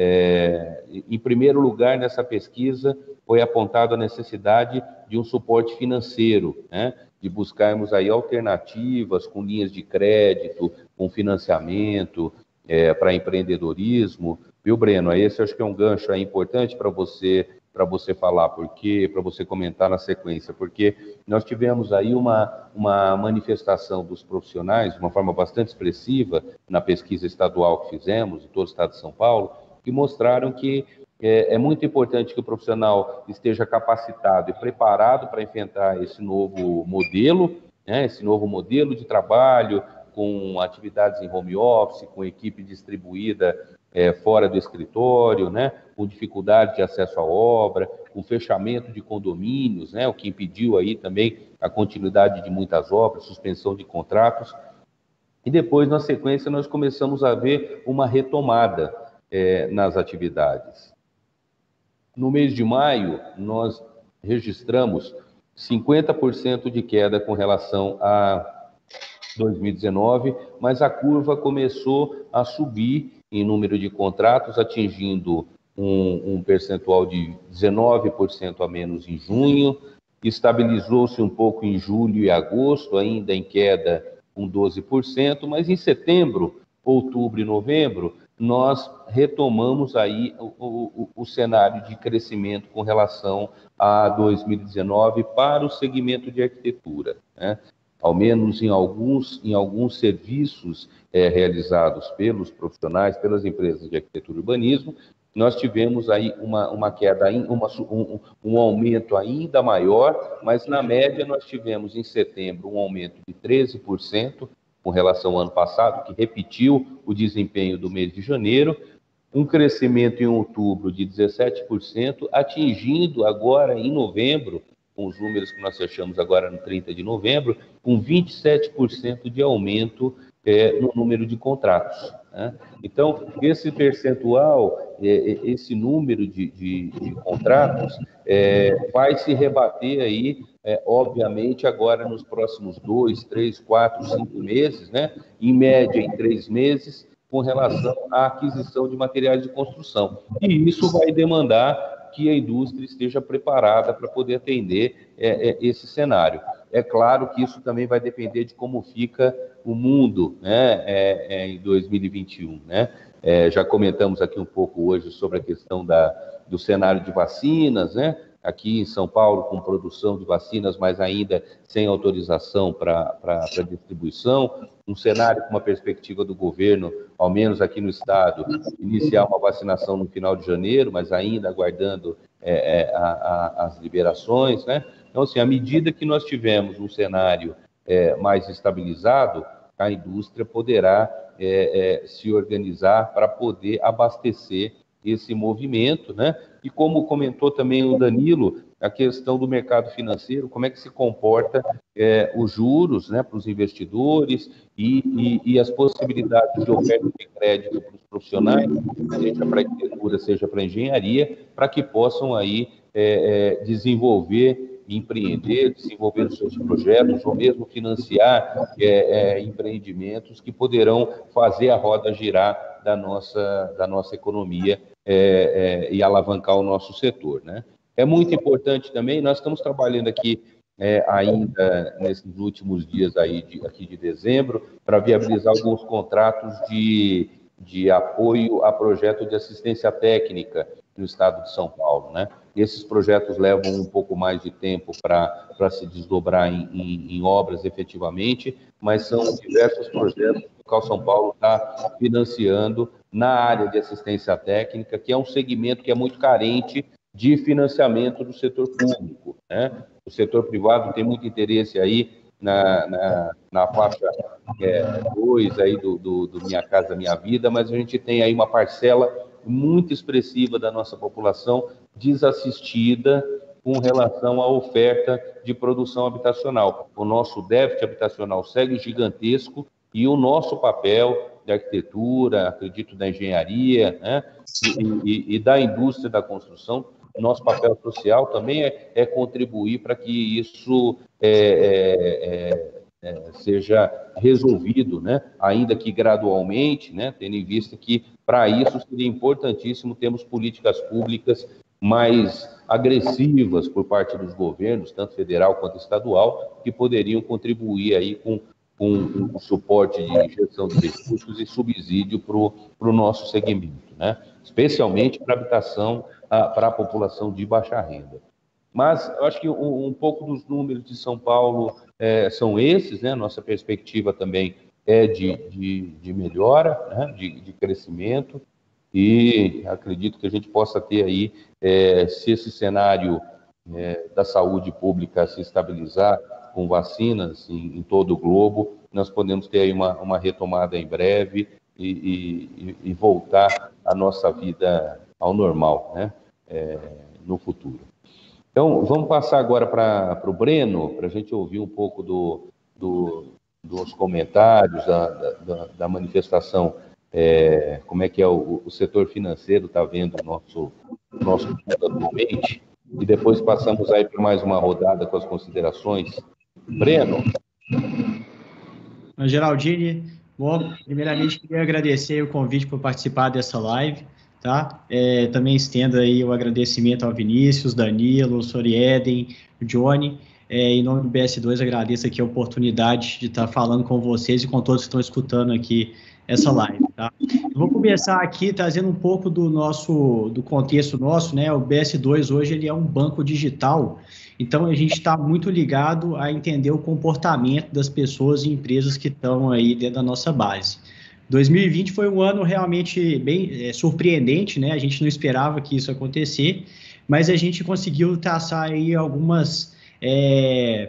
É, em primeiro lugar, nessa pesquisa, foi apontada a necessidade de um suporte financeiro, né? De buscarmos aí alternativas com linhas de crédito, com financiamento, é, para empreendedorismo. Viu, Breno? Esse acho que é um gancho aí importante para você, para você falar, porque, para você comentar na sequência, porque nós tivemos aí uma, uma manifestação dos profissionais, de uma forma bastante expressiva, na pesquisa estadual que fizemos, em todo o estado de São Paulo, que mostraram que é, é muito importante que o profissional esteja capacitado e preparado para enfrentar esse novo modelo, né, esse novo modelo de trabalho, com atividades em home office, com equipe distribuída é, fora do escritório, né, com dificuldade de acesso à obra, com fechamento de condomínios, né, o que impediu aí também a continuidade de muitas obras, suspensão de contratos. E depois, na sequência, nós começamos a ver uma retomada É, nas atividades. No mês de maio, nós registramos cinquenta por cento de queda com relação a dois mil e dezenove, mas a curva começou a subir em número de contratos, atingindo um, um percentual de dezenove por cento a menos em junho, estabilizou-se um pouco em julho e agosto, ainda em queda com doze por cento, mas em setembro, outubro e novembro, nós retomamos aí o, o, o cenário de crescimento com relação a dois mil e dezenove para o segmento de arquitetura, né? Ao menos em alguns, em alguns serviços é, realizados pelos profissionais, pelas empresas de arquitetura e urbanismo, nós tivemos aí uma, uma queda, uma, um, um aumento ainda maior, mas na média nós tivemos em setembro um aumento de treze por cento, com relação ao ano passado, que repetiu o desempenho do mês de janeiro, um crescimento em outubro de dezessete por cento, atingindo agora em novembro, com os números que nós fechamos agora no trinta de novembro, com vinte e sete por cento de aumento é, no número de contratos, né? Então, esse percentual, é, esse número de, de, de contratos, é, vai se rebater aí, é, obviamente, agora nos próximos dois, três, quatro, cinco meses, né? Em média, em três meses, com relação à aquisição de materiais de construção. E isso vai demandar que a indústria esteja preparada para poder atender é, é, esse cenário. É claro que isso também vai depender de como fica o mundo, né, é, é, em dois mil e vinte e um, né? É, já comentamos aqui um pouco hoje sobre a questão da, do cenário de vacinas, né? Aqui em São Paulo, com produção de vacinas, mas ainda sem autorização para distribuição, um cenário com uma perspectiva do governo, ao menos aqui no estado, iniciar uma vacinação no final de janeiro, mas ainda aguardando é, é, a, a, as liberações, né? Então, assim, à medida que nós tivermos um cenário é, mais estabilizado, a indústria poderá é, é, se organizar para poder abastecer esse movimento, né? E como comentou também o Danilo, a questão do mercado financeiro, como é que se comporta é, os juros, né, para os investidores e, e, e as possibilidades de oferta de crédito para os profissionais, seja para arquitetura, seja para engenharia, para que possam aí é, é, desenvolver, empreender, desenvolver os seus projetos, ou mesmo financiar é, é, empreendimentos que poderão fazer a roda girar da nossa, da nossa economia é, é, e alavancar o nosso setor, né? É muito importante também, nós estamos trabalhando aqui é, ainda nesses últimos dias aí de, aqui de dezembro para viabilizar alguns contratos de, de apoio a projeto de assistência técnica no estado de São Paulo, né? Esses projetos levam um pouco mais de tempo para se desdobrar em, em, em obras efetivamente, mas são diversos projetos que o Cal São Paulo está financiando na área de assistência técnica, que é um segmento que é muito carente de financiamento do setor público, né? O setor privado tem muito interesse aí na, na, na faixa dois é, aí do, do, do Minha Casa Minha Vida, mas a gente tem aí uma parcela muito expressiva da nossa população desassistida com relação à oferta de produção habitacional. O nosso déficit habitacional segue gigantesco e o nosso papel de arquitetura, acredito da engenharia, né, e, e, e da indústria da construção nosso papel social também é, é contribuir para que isso é, é, é, seja resolvido, né? Ainda que gradualmente, né? Tendo em vista que, para isso, seria importantíssimo termos políticas públicas mais agressivas por parte dos governos, tanto federal quanto estadual, que poderiam contribuir aí com, com um suporte de gestão de recursos e subsídio para o nosso segmento, né? Especialmente para a habitação, para a população de baixa renda. Mas eu acho que um, um pouco dos números de São Paulo é, são esses, né? Nossa perspectiva também é de, de, de melhora, né? de, de crescimento, e acredito que a gente possa ter aí, é, se esse cenário é, da saúde pública se estabilizar com vacinas em, em todo o globo, nós podemos ter aí uma, uma retomada em breve e, e, e voltar a nossa vida ao normal, né? É, no futuro. Então, vamos passar agora para o Breno, para a gente ouvir um pouco do, do, dos comentários, da, da, da manifestação, é, como é que é o, o setor financeiro está vendo o nosso, nosso mundo atualmente, e depois passamos aí para mais uma rodada com as considerações. Breno. Geraldine, bom, primeiramente queria agradecer o convite por participar dessa live, tá? É, também estendo aí o agradecimento ao Vinícius, Danilo, Sorieden, Johnny. É, em nome do B S dois, agradeço aqui a oportunidade de estar falando com vocês e com todos que estão escutando aqui essa live, tá? Eu vou começar aqui trazendo um pouco do nosso, do contexto nosso, né? O B S dois hoje ele é um banco digital, então a gente está muito ligado a entender o comportamento das pessoas e empresas que estão aí dentro da nossa base. dois mil e vinte foi um ano realmente bem é, surpreendente, né? A gente não esperava que isso acontecer, mas a gente conseguiu traçar aí algumas é,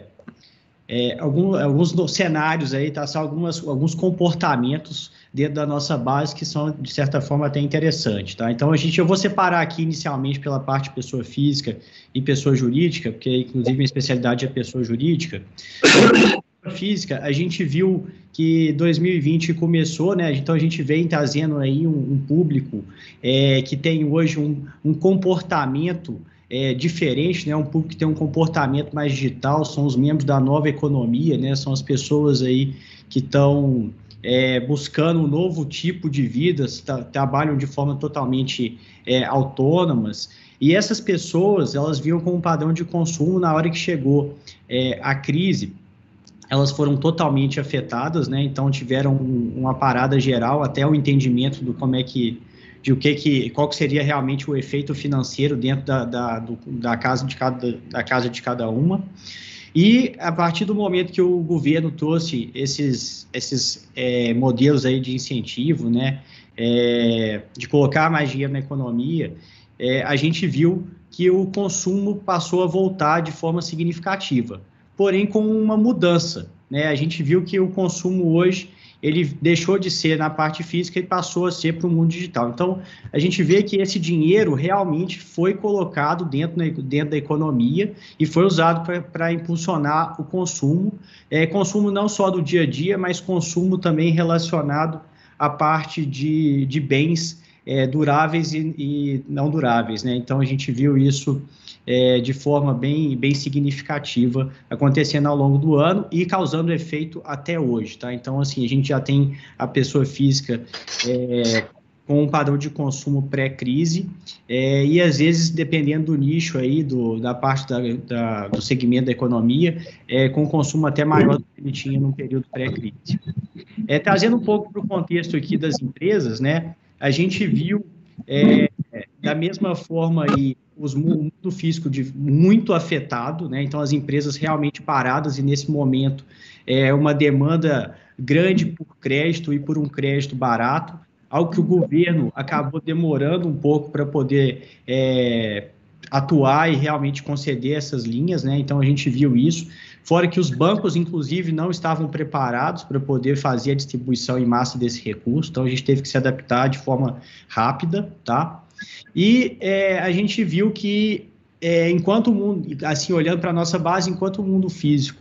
é, algum, alguns cenários aí, traçar algumas, alguns comportamentos dentro da nossa base que são, de certa forma, até interessantes, tá? Então, a gente, eu vou separar aqui inicialmente pela parte pessoa física e pessoa jurídica, porque, inclusive, minha especialidade é pessoa jurídica. Física, a gente viu que dois mil e vinte começou, né? Então a gente vem trazendo aí um, um público é, que tem hoje um, um comportamento é, diferente, né? Um público que tem um comportamento mais digital, são os membros da nova economia, né? São as pessoas aí que estão é, buscando um novo tipo de vida, tra trabalham de forma totalmente é, autônomas. E essas pessoas, elas viam como um padrão de consumo na hora que chegou é, a crise. Elas foram totalmente afetadas, né? Então tiveram um, uma parada geral até o entendimento do como é que, de o que que, qual que seria realmente o efeito financeiro dentro da, da, do, da, casa, de cada, da casa de cada uma. E a partir do momento que o governo trouxe esses, esses é, modelos aí de incentivo, né? É, de colocar mais dinheiro na economia, é, a gente viu que o consumo passou a voltar de forma significativa, porém com uma mudança, né? A gente viu que o consumo hoje, ele deixou de ser na parte física e passou a ser para o mundo digital. Então, a gente vê que esse dinheiro realmente foi colocado dentro, dentro da economia e foi usado para impulsionar o consumo, é, consumo não só do dia a dia, mas consumo também relacionado à parte de, de bens é, duráveis e, e não duráveis, né? Então, a gente viu isso É, de forma bem, bem significativa acontecendo ao longo do ano e causando efeito até hoje, tá? Então, assim, a gente já tem a pessoa física é, com um padrão de consumo pré-crise é, e, às vezes, dependendo do nicho aí, do, da parte da, da, do segmento da economia, é, com consumo até maior do que ele tinha no período pré-crise. É, trazendo um pouco para o contexto aqui das empresas, né? A gente viu, é, da mesma forma aí, os, o mundo físico de, muito afetado, né? Então as empresas realmente paradas e nesse momento é uma demanda grande por crédito e por um crédito barato, algo que o governo acabou demorando um pouco para poder é, atuar e realmente conceder essas linhas, né? Então a gente viu isso, fora que os bancos inclusive não estavam preparados para poder fazer a distribuição em massa desse recurso, então a gente teve que se adaptar de forma rápida, tá? E é, a gente viu que, é, enquanto o mundo, assim, olhando para a nossa base, enquanto o mundo físico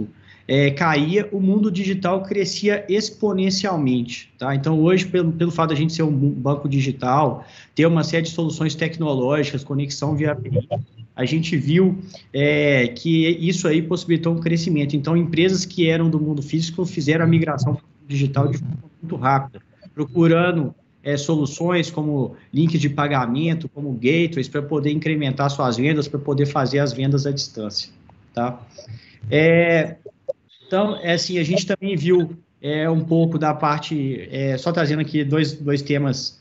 é, caía, o mundo digital crescia exponencialmente, tá? Então, hoje, pelo, pelo fato de a gente ser um banco digital, ter uma série de soluções tecnológicas, conexão via A P I, a gente viu é, que isso aí possibilitou um crescimento. Então, empresas que eram do mundo físico fizeram a migração para o mundo digital de forma muito rápida, procurando é, soluções como links de pagamento, como gateways, para poder incrementar suas vendas, para poder fazer as vendas à distância, tá? É, então, é assim, a gente também viu é, um pouco da parte, é, só trazendo aqui dois, dois temas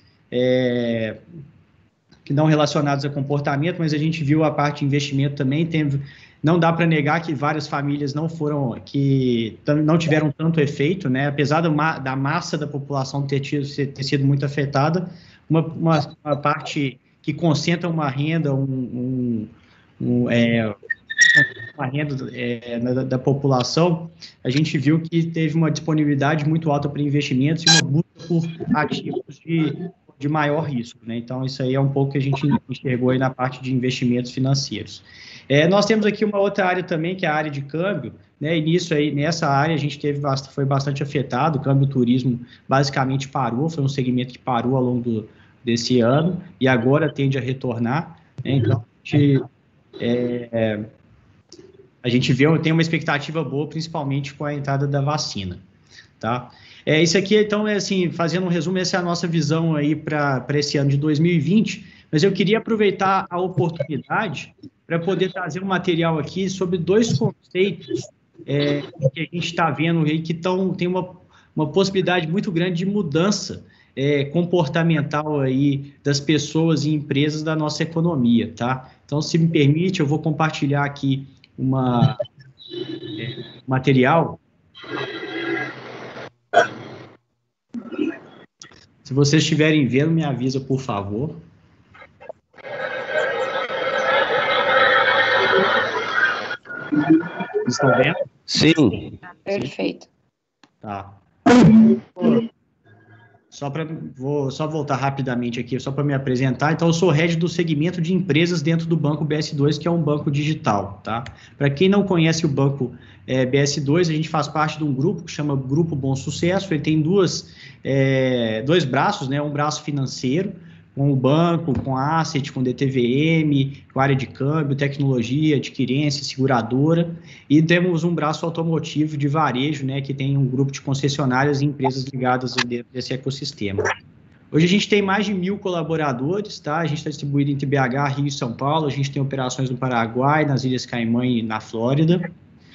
é, que não relacionados a comportamento, mas a gente viu a parte de investimento também, tem, não dá para negar que várias famílias não foram, que não tiveram tanto efeito, né, apesar do, da massa da população ter, tido, ter sido muito afetada, uma, uma, uma parte que concentra uma renda, um, um, um é, uma renda é, da, da população, a gente viu que teve uma disponibilidade muito alta para investimentos e uma busca por ativos de, de maior risco, né? Então, isso aí é um pouco que a gente enxergou aí na parte de investimentos financeiros. É, nós temos aqui uma outra área também, que é a área de câmbio, né? E nisso aí, nessa área, a gente teve, foi bastante afetado, o câmbio turismo basicamente parou, foi um segmento que parou ao longo do, desse ano e agora tende a retornar, né? Então, a gente... É, a gente vê, tem uma expectativa boa, principalmente com a entrada da vacina, tá? É, isso aqui, então, é assim, fazendo um resumo, essa é a nossa visão aí para esse ano de dois mil e vinte, mas eu queria aproveitar a oportunidade para poder trazer um material aqui sobre dois conceitos é, que a gente está vendo aí que tão, tem uma, uma possibilidade muito grande de mudança é, comportamental aí das pessoas e empresas da nossa economia, tá? Então, se me permite, eu vou compartilhar aqui uma é, material. Se vocês estiverem vendo, me avisa, por favor. Estão vendo? Sim. Perfeito. Tá. Só para vou só voltar rapidamente aqui, só para me apresentar. Então, eu sou head do segmento de empresas dentro do Banco B S dois, que é um banco digital, tá? Para quem não conhece o Banco é, B S dois, a gente faz parte de um grupo que chama Grupo Bom Sucesso. Ele tem duas, é, dois braços, né? Um braço financeiro, com o banco, com a asset, com D T V M, com área de câmbio, tecnologia, adquirência, seguradora, e temos um braço automotivo de varejo, né, que tem um grupo de concessionárias e empresas ligadas dentro desse ecossistema. Hoje a gente tem mais de mil colaboradores, tá? A gente está distribuído entre B H, Rio e São Paulo, a gente tem operações no Paraguai, nas Ilhas Caimã e na Flórida.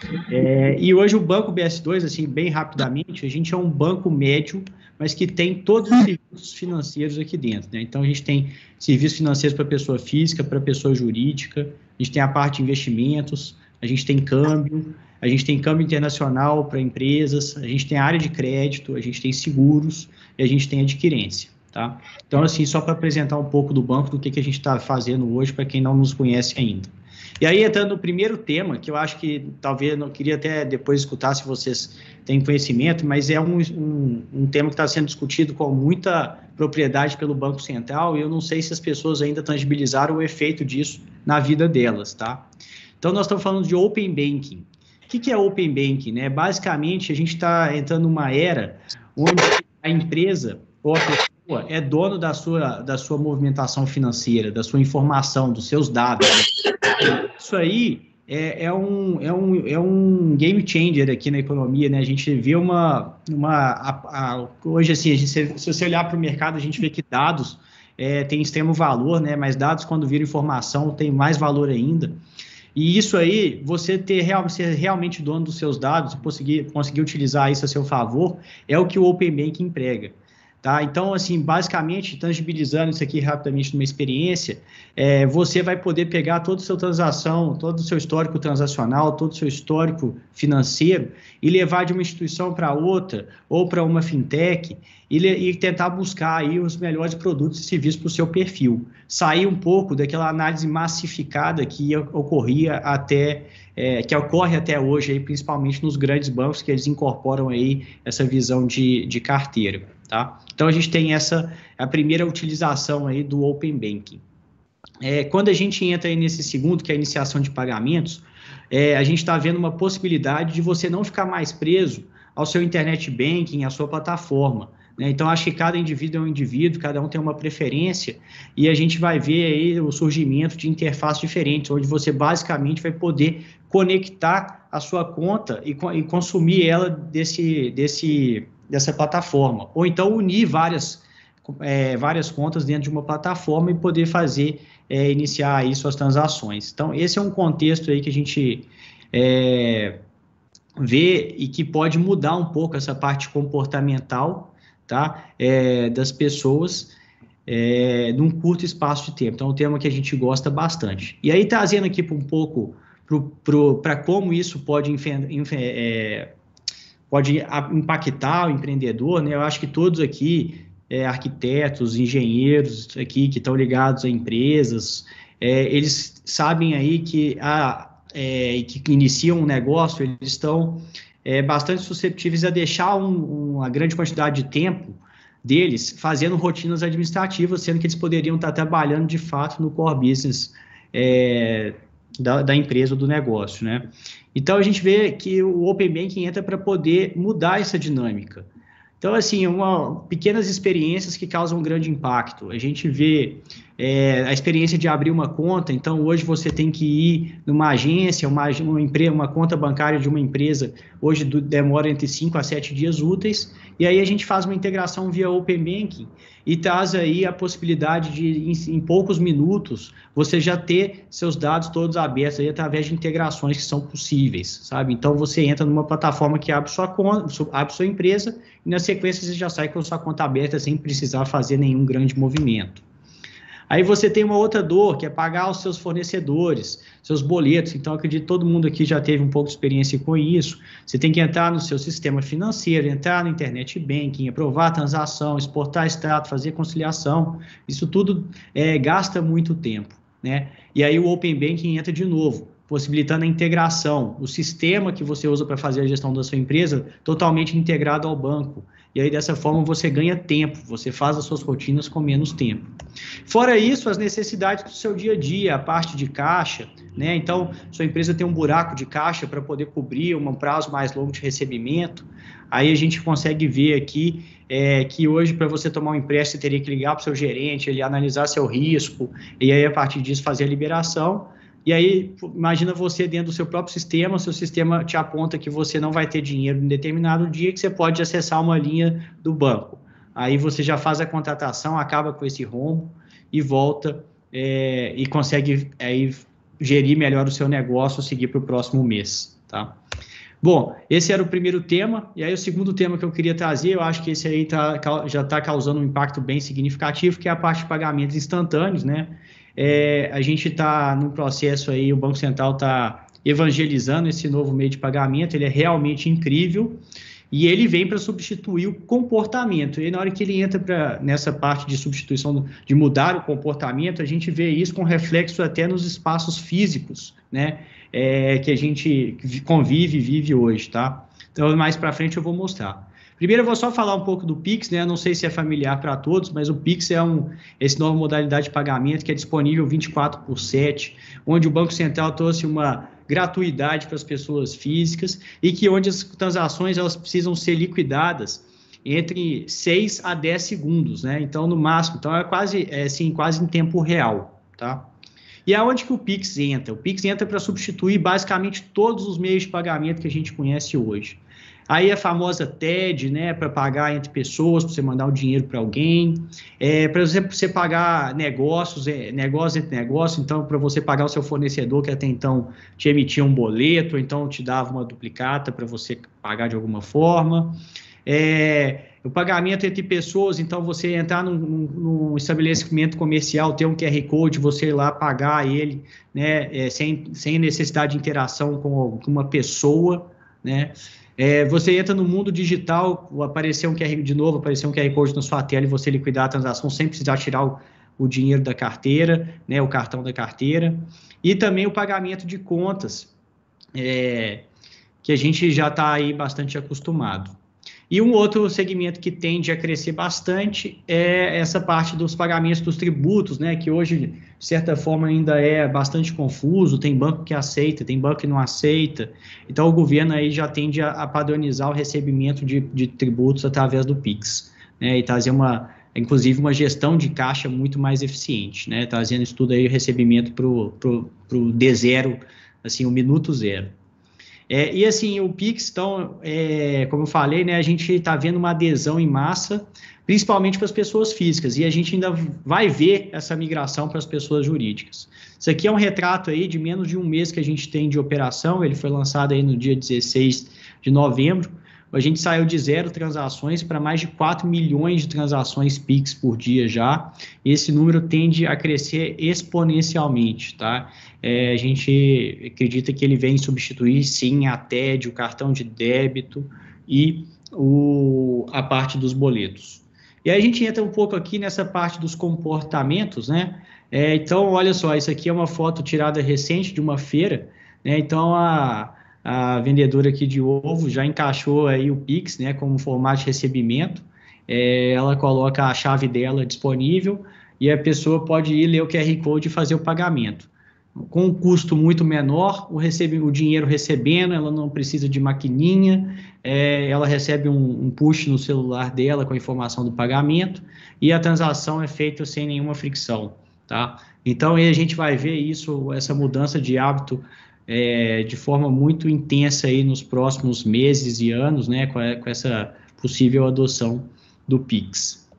É, e hoje o Banco B S dois, assim, bem rapidamente, a gente é um banco médio, mas que tem todos os serviços financeiros aqui dentro, né? Então, a gente tem serviços financeiros para pessoa física, para pessoa jurídica, a gente tem a parte de investimentos, a gente tem câmbio, a gente tem câmbio internacional para empresas, a gente tem área de crédito, a gente tem seguros e a gente tem adquirência, tá? Então, assim, só para apresentar um pouco do banco, do que, que a gente está fazendo hoje, para quem não nos conhece ainda. E aí, entrando no primeiro tema, que eu acho que talvez, não queria até depois escutar se vocês têm conhecimento, mas é um, um, um tema que está sendo discutido com muita propriedade pelo Banco Central, e eu não sei se as pessoas ainda tangibilizaram o efeito disso na vida delas, tá? Então, nós estamos falando de Open Banking. O que, que é Open Banking, né? Basicamente, a gente está entrando numa era onde a empresa ou a pessoa é dono da sua, da sua movimentação financeira, da sua informação, dos seus dados. Isso aí é, é, um, é, um, é um game changer aqui na economia, né? A gente vê uma... uma a, a, hoje, assim, a gente, se você olhar para o mercado, a gente vê que dados é, têm extremo valor, né? Mas dados, quando viram informação, tem mais valor ainda. E isso aí, você ter real, ser realmente dono dos seus dados, conseguir, conseguir utilizar isso a seu favor, é o que o Open Banking emprega. Tá? Então, assim, basicamente, tangibilizando isso aqui rapidamente numa experiência, é, você vai poder pegar toda a sua transação, todo o seu histórico transacional, todo o seu histórico financeiro e levar de uma instituição para outra ou para uma fintech e, e tentar buscar aí os melhores produtos e serviços para o seu perfil. Sair um pouco daquela análise massificada que ocorria até... É, que ocorre até hoje, aí, principalmente nos grandes bancos, que eles incorporam aí essa visão de, de carteira, tá? Então, a gente tem essa, a primeira utilização aí do Open Banking. É, quando a gente entra aí nesse segundo, que é a iniciação de pagamentos, é, a gente está vendo uma possibilidade de você não ficar mais preso ao seu internet banking, à sua plataforma. Né? Então, acho que cada indivíduo é um indivíduo, cada um tem uma preferência, e a gente vai ver aí o surgimento de interfaces diferentes, onde você basicamente vai poder conectar a sua conta e, e consumir ela desse, desse, dessa plataforma. Ou então unir várias, é, várias contas dentro de uma plataforma e poder fazer, é, iniciar aí suas transações. Então, esse é um contexto aí que a gente é, vê e que pode mudar um pouco essa parte comportamental, tá? É, das pessoas é, num curto espaço de tempo. Então, é um tema que a gente gosta bastante. E aí, trazendo aqui para um pouco para como isso pode, é, pode impactar o empreendedor, né? Eu acho que todos aqui, é, arquitetos, engenheiros aqui que estão ligados a empresas, é, eles sabem aí que, a, é, que iniciam um negócio, eles estão é, bastante susceptíveis a deixar um, uma grande quantidade de tempo deles fazendo rotinas administrativas, sendo que eles poderiam estar trabalhando de fato no core business é, Da, da empresa ou do negócio, né? Então, a gente vê que o Open Banking entra para poder mudar essa dinâmica. Então, assim, uma, pequenas experiências que causam um grande impacto. A gente vê é, a experiência de abrir uma conta. Então, hoje você tem que ir numa agência, uma, uma, empresa, uma conta bancária de uma empresa, hoje do, demora entre cinco a sete dias úteis, e aí a gente faz uma integração via Open Banking e traz aí a possibilidade de, em, em poucos minutos, você já ter seus dados todos abertos aí através de integrações que são possíveis, sabe? Então, você entra numa plataforma que abre sua conta, abre sua empresa, e na sequência você já sai com sua conta aberta sem precisar fazer nenhum grande movimento. Aí você tem uma outra dor, que é pagar os seus fornecedores, seus boletos. Então, acredito que todo mundo aqui já teve um pouco de experiência com isso. Você tem que entrar no seu sistema financeiro, entrar no internet banking, aprovar a transação, exportar extrato, fazer conciliação. Isso tudo é, gasta muito tempo, né? E aí o Open Banking entra de novo, possibilitando a integração, o sistema que você usa para fazer a gestão da sua empresa totalmente integrado ao banco. E aí, dessa forma, você ganha tempo, você faz as suas rotinas com menos tempo. Fora isso, as necessidades do seu dia a dia, a parte de caixa, né? Então, sua empresa tem um buraco de caixa para poder cobrir um prazo mais longo de recebimento. Aí a gente consegue ver aqui é, que hoje, para você tomar um empréstimo, você teria que ligar para o seu gerente, ele analisar seu risco, e aí, a partir disso, fazer a liberação. E aí, imagina você dentro do seu próprio sistema, seu sistema te aponta que você não vai ter dinheiro em determinado dia, que você pode acessar uma linha do banco. Aí você já faz a contratação, acaba com esse rombo e volta é, e consegue aí, gerir melhor o seu negócio, seguir para o próximo mês, tá? Bom, esse era o primeiro tema, e aí o segundo tema que eu queria trazer, eu acho que esse aí tá, já está causando um impacto bem significativo, que é a parte de pagamentos instantâneos, né? É, a gente está num processo aí, o Banco Central está evangelizando esse novo meio de pagamento, ele é realmente incrível, e ele vem para substituir o comportamento. E na hora que ele entra pra, nessa parte de substituição, de mudar o comportamento, a gente vê isso com reflexo até nos espaços físicos, né? É, que a gente convive e vive hoje, tá? Então, mais para frente eu vou mostrar. Primeiro, eu vou só falar um pouco do Pix, né? Não sei se é familiar para todos, mas o Pix é um, essa nova modalidade de pagamento que é disponível vinte e quatro por sete, onde o Banco Central trouxe uma gratuidade para as pessoas físicas e que onde as transações elas precisam ser liquidadas entre seis a dez segundos, né? Então, no máximo, então é quase, é, assim, quase em tempo real, tá? E aonde que o Pix entra? O Pix entra para substituir basicamente todos os meios de pagamento que a gente conhece hoje. Aí a famosa T E D, né, para pagar entre pessoas, para você mandar o dinheiro para alguém, é, para você pagar negócios, é, negócio entre negócio, então para você pagar o seu fornecedor que até então te emitia um boleto, ou então te dava uma duplicata para você pagar de alguma forma. É, o pagamento entre pessoas, então você entrar num, num estabelecimento comercial, ter um Q R Code, você ir lá pagar ele, né, é, sem, sem necessidade de interação com, com uma pessoa, né? É, você entra no mundo digital, aparecer um Q R, de novo, aparecer um Q R Code na sua tela e você liquidar a transação sem precisar tirar o, o dinheiro da carteira, né, o cartão da carteira. E também o pagamento de contas, é, que a gente já está aí bastante acostumado. E um outro segmento que tende a crescer bastante é essa parte dos pagamentos dos tributos, né, que hoje, de certa forma, ainda é bastante confuso, tem banco que aceita, tem banco que não aceita, então o governo aí já tende a, a padronizar o recebimento de, de tributos através do Pix, né, e trazer uma, inclusive, uma gestão de caixa muito mais eficiente, né, trazendo isso tudo aí, o recebimento para o D zero, assim, o minuto zero. É, e assim, o Pix, então, é, como eu falei, né, a gente está vendo uma adesão em massa, principalmente para as pessoas físicas, e a gente ainda vai ver essa migração para as pessoas jurídicas. Isso aqui é um retrato aí de menos de um mês que a gente tem de operação, ele foi lançado aí no dia dezesseis de novembro, a gente saiu de zero transações para mais de quatro milhões de transações Pix por dia já, e esse número tende a crescer exponencialmente, tá? É, a gente acredita que ele vem substituir, sim, a T E D, o cartão de débito e o, a parte dos boletos. E aí a gente entra um pouco aqui nessa parte dos comportamentos, né? É, então, olha só, isso aqui é uma foto tirada recente de uma feira, né? Então, a... a vendedora aqui de ovo já encaixou aí o Pix, né, como formato de recebimento, é, ela coloca a chave dela disponível e a pessoa pode ir ler o Q R Code e fazer o pagamento. Com um custo muito menor, o, recebe, o dinheiro recebendo, ela não precisa de maquininha, é, ela recebe um, um push no celular dela com a informação do pagamento e a transação é feita sem nenhuma fricção, tá? Então, aí a gente vai ver isso, essa mudança de hábito É, de forma muito intensa aí nos próximos meses e anos, né, com, a, com essa possível adoção do Pix.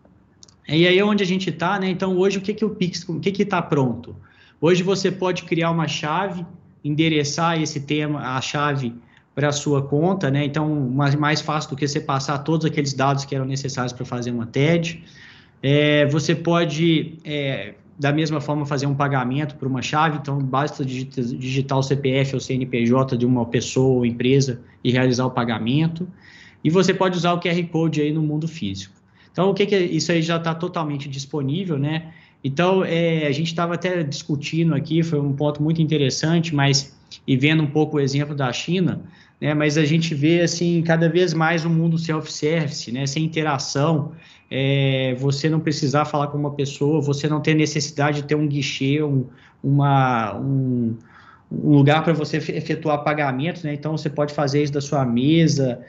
E aí é onde a gente está, né, então hoje o que que o Pix, o que que está pronto? Hoje você pode criar uma chave, endereçar esse tema, a chave para a sua conta, né, então mais, mais fácil do que você passar todos aqueles dados que eram necessários para fazer uma T E D. É, você pode... É, da mesma forma fazer um pagamento por uma chave, então basta digitar o C P F ou C N P J de uma pessoa ou empresa e realizar o pagamento, e você pode usar o Q R Code aí no mundo físico. Então, o que que é? Isso aí já está totalmente disponível, né? Então, é, a gente estava até discutindo aqui, foi um ponto muito interessante, mas, e vendo um pouco o exemplo da China, né, mas a gente vê, assim, cada vez mais o mundo self-service, né, sem interação, é, você não precisar falar com uma pessoa, você não ter necessidade de ter um guichê, um, uma, um, um lugar para você efetuar pagamentos, né, então você pode fazer isso da sua mesa,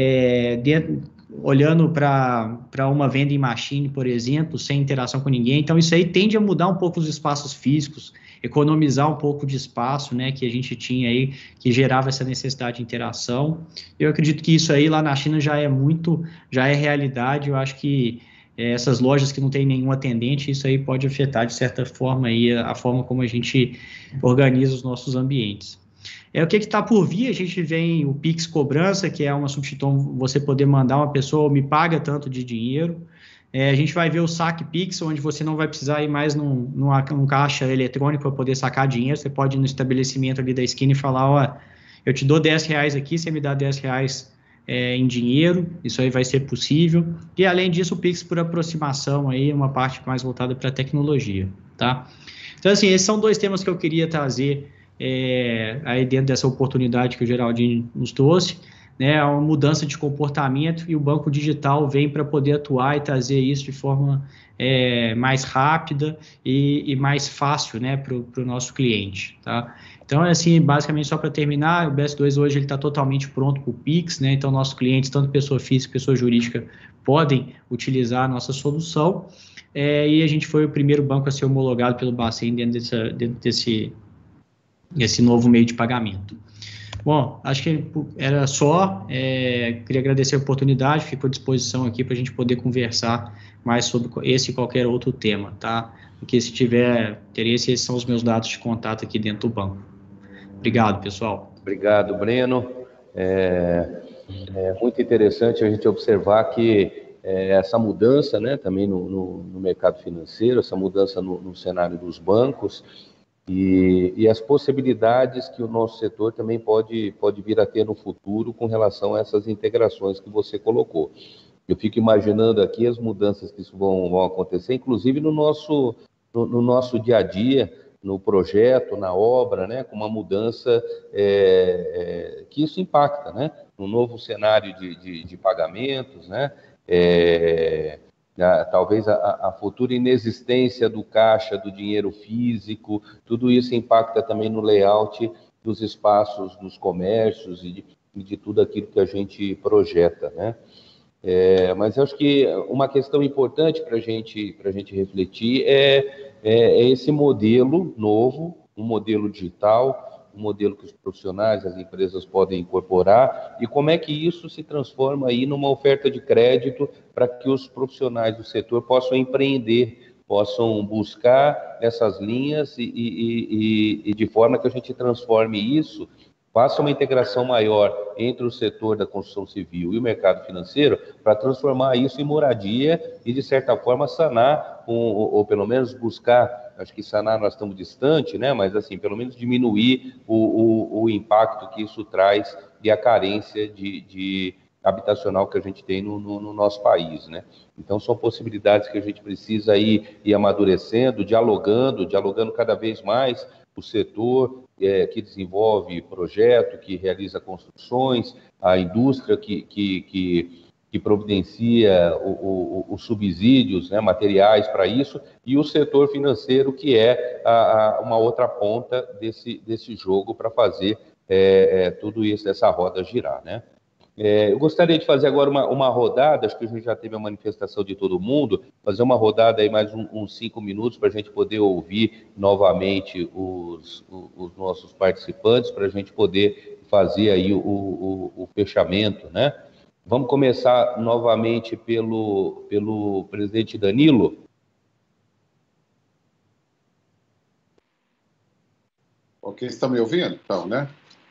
é, dentro, olhando para uma vending machine, por exemplo, sem interação com ninguém, então isso aí tende a mudar um pouco os espaços físicos, economizar um pouco de espaço, né, que a gente tinha aí, que gerava essa necessidade de interação. Eu acredito que isso aí lá na China já é muito, já é realidade, eu acho que é, essas lojas que não tem nenhum atendente, isso aí pode afetar, de certa forma, aí, a, a forma como a gente organiza os nossos ambientes. É o que está por vir, a gente vem o Pix Cobrança, que é uma substituição, você poder mandar uma pessoa, me paga tanto de dinheiro. É, a gente vai ver o Saque Pix, onde você não vai precisar ir mais num, numa, num caixa eletrônico para poder sacar dinheiro, você pode ir no estabelecimento ali da esquina e falar, ó, eu te dou dez reais aqui, você me dá dez reais é, em dinheiro, isso aí vai ser possível. E além disso, o Pix por aproximação aí, uma parte mais voltada para a tecnologia, tá? Então, assim, esses são dois temas que eu queria trazer é, aí dentro dessa oportunidade que o Geraldinho nos trouxe, né, uma mudança de comportamento, e o banco digital vem para poder atuar e trazer isso de forma é, mais rápida e, e mais fácil, né, para o nosso cliente, tá? Então, assim, basicamente, só para terminar, o B S dois hoje está totalmente pronto para o Pix, né, então nossos clientes, tanto pessoa física, pessoa jurídica, podem utilizar a nossa solução, é, e a gente foi o primeiro banco a ser homologado pelo Bacen dentro, dessa, dentro desse, desse novo meio de pagamento. Bom, acho que era só, é, queria agradecer a oportunidade, fico à disposição aqui para a gente poder conversar mais sobre esse e qualquer outro tema, tá? Porque se tiver interesse, esses são os meus dados de contato aqui dentro do banco. Obrigado, pessoal. Obrigado, Breno. É, é muito interessante a gente observar que é, essa mudança, né, também no, no, no mercado financeiro, essa mudança no, no cenário dos bancos, E, e as possibilidades que o nosso setor também pode, pode vir a ter no futuro com relação a essas integrações que você colocou. Eu fico imaginando aqui as mudanças que isso vão, vão acontecer, inclusive no nosso, no, no nosso dia a dia, no projeto, na obra, né, com uma mudança é, é, que isso impacta, né? no novo cenário de, de, de pagamentos, né? É, a, talvez a, a futura inexistência do caixa, do dinheiro físico, tudo isso impacta também no layout dos espaços, dos comércios e de, e de tudo aquilo que a gente projeta, né? É, mas eu acho que uma questão importante para gente, para a gente refletir é, é, é esse modelo novo, um modelo digital, um modelo que os profissionais, as empresas podem incorporar, e como é que isso se transforma aí numa oferta de crédito para que os profissionais do setor possam empreender, possam buscar essas linhas e, e, e, e de forma que a gente transforme isso, faça uma integração maior entre o setor da construção civil e o mercado financeiro para transformar isso em moradia e, de certa forma, sanar, ou, ou pelo menos buscar, acho que sanar nós estamos distante, né? Mas, assim, pelo menos diminuir o, o, o impacto que isso traz e a carência de, de habitacional que a gente tem no, no, no nosso país, né? Então, são possibilidades que a gente precisa ir, ir amadurecendo, dialogando, dialogando cada vez mais o setor é, que desenvolve projeto, que realiza construções, a indústria que, que, que, que providencia os subsídios, né, materiais para isso, e o setor financeiro, que é a, a, uma outra ponta desse, desse jogo para fazer é, é, tudo isso, essa roda girar, né? É, eu gostaria de fazer agora uma, uma rodada, acho que a gente já teve a manifestação de todo mundo, fazer uma rodada aí mais um, uns cinco minutos para a gente poder ouvir novamente os, os, os nossos participantes, para a gente poder fazer aí o, o, o fechamento, né? Vamos começar novamente pelo, pelo presidente Danilo. Ok, estão me ouvindo? Então, né?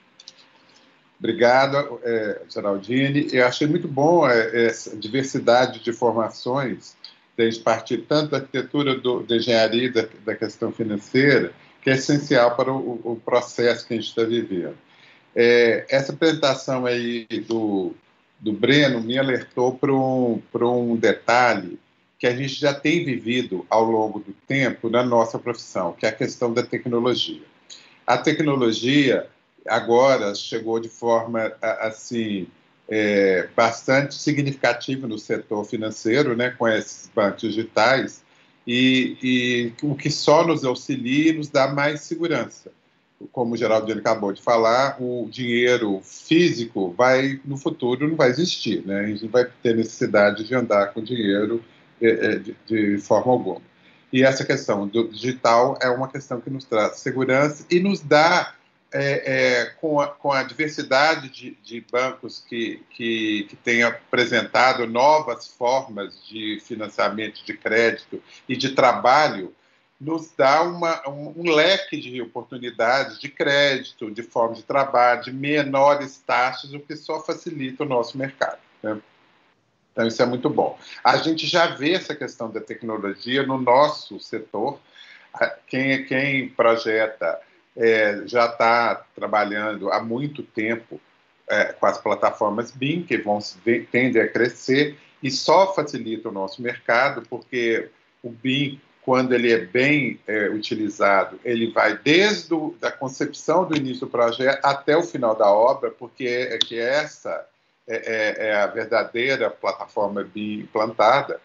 Obrigado, é, Geraldine. Eu achei muito bom é, essa diversidade de formações, desde partir tanto da arquitetura, do, da engenharia, da, da questão financeira, que é essencial para o, o processo que a gente está vivendo. É, essa apresentação aí do, do Breno me alertou para um, para um detalhe que a gente já tem vivido ao longo do tempo na nossa profissão, que é a questão da tecnologia. A tecnologia agora chegou de forma assim é, bastante significativa no setor financeiro, né, com esses bancos digitais, e, e o que só nos auxilia e nos dá mais segurança. Como o Geraldino acabou de falar, o dinheiro físico vai, no futuro, não vai existir, né? A gente não vai ter necessidade de andar com dinheiro é, de, de forma alguma. E essa questão do digital é uma questão que nos traz segurança e nos dá, é, é, com, a, com a diversidade de, de bancos que, que, que têm apresentado novas formas de financiamento de crédito e de trabalho, nos dá uma, um, um leque de oportunidades de crédito, de forma de trabalho, de menores taxas, o que só facilita o nosso mercado, né? Então, isso é muito bom. A gente já vê essa questão da tecnologia no nosso setor. Quem, quem projeta é, já está trabalhando há muito tempo é, com as plataformas B I M, que vão tendem a crescer, e só facilita o nosso mercado, porque o B I M, quando ele é bem é, utilizado, ele vai desde do, da concepção do início do projeto até o final da obra, porque é que essa é, é a verdadeira plataforma B I M implantada.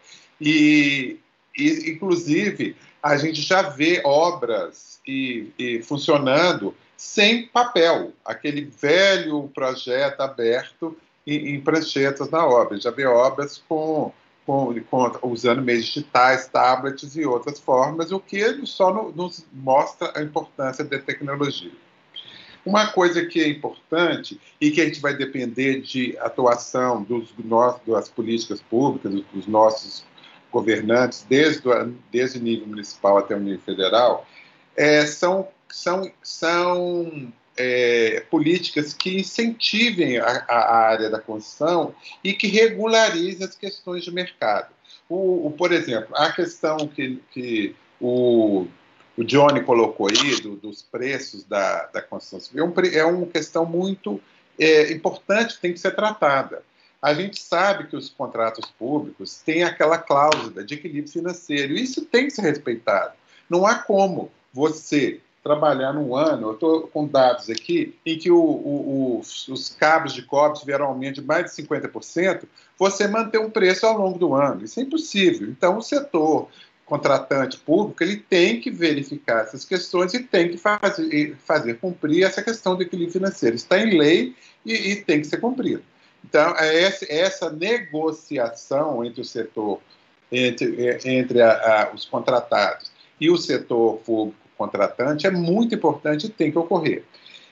E, e, inclusive, a gente já vê obras e, e funcionando sem papel, aquele velho projeto aberto em, em pranchetas na obra. Já vê obras com... Com, com, usando meios digitais, tablets e outras formas, o que só no, nos mostra a importância da tecnologia. Uma coisa que é importante e que a gente vai depender de atuação dos, das políticas públicas, dos nossos governantes, desde o, desde o nível municipal até o nível federal, é, são, são, são É, políticas que incentivem a, a área da construção e que regularizem as questões de mercado. O, o, por exemplo, a questão que, que o, o Johnny colocou aí, do, dos preços da, da construção civil, é, um, é uma questão muito é, importante, tem que ser tratada. A gente sabe que os contratos públicos têm aquela cláusula de equilíbrio financeiro, e isso tem que ser respeitado. Não há como você trabalhar num ano, eu estou com dados aqui, em que o, o, os, os cabos de cobre tiveram um aumento de mais de cinquenta por cento, você manter um preço ao longo do ano. Isso é impossível. Então, o setor contratante público, ele tem que verificar essas questões e tem que fazer, fazer cumprir essa questão do equilíbrio financeiro. Está em lei e, e tem que ser cumprido. Então, essa, essa negociação entre o setor, entre, entre a, a, os contratados e o setor público contratante é muito importante e tem que ocorrer.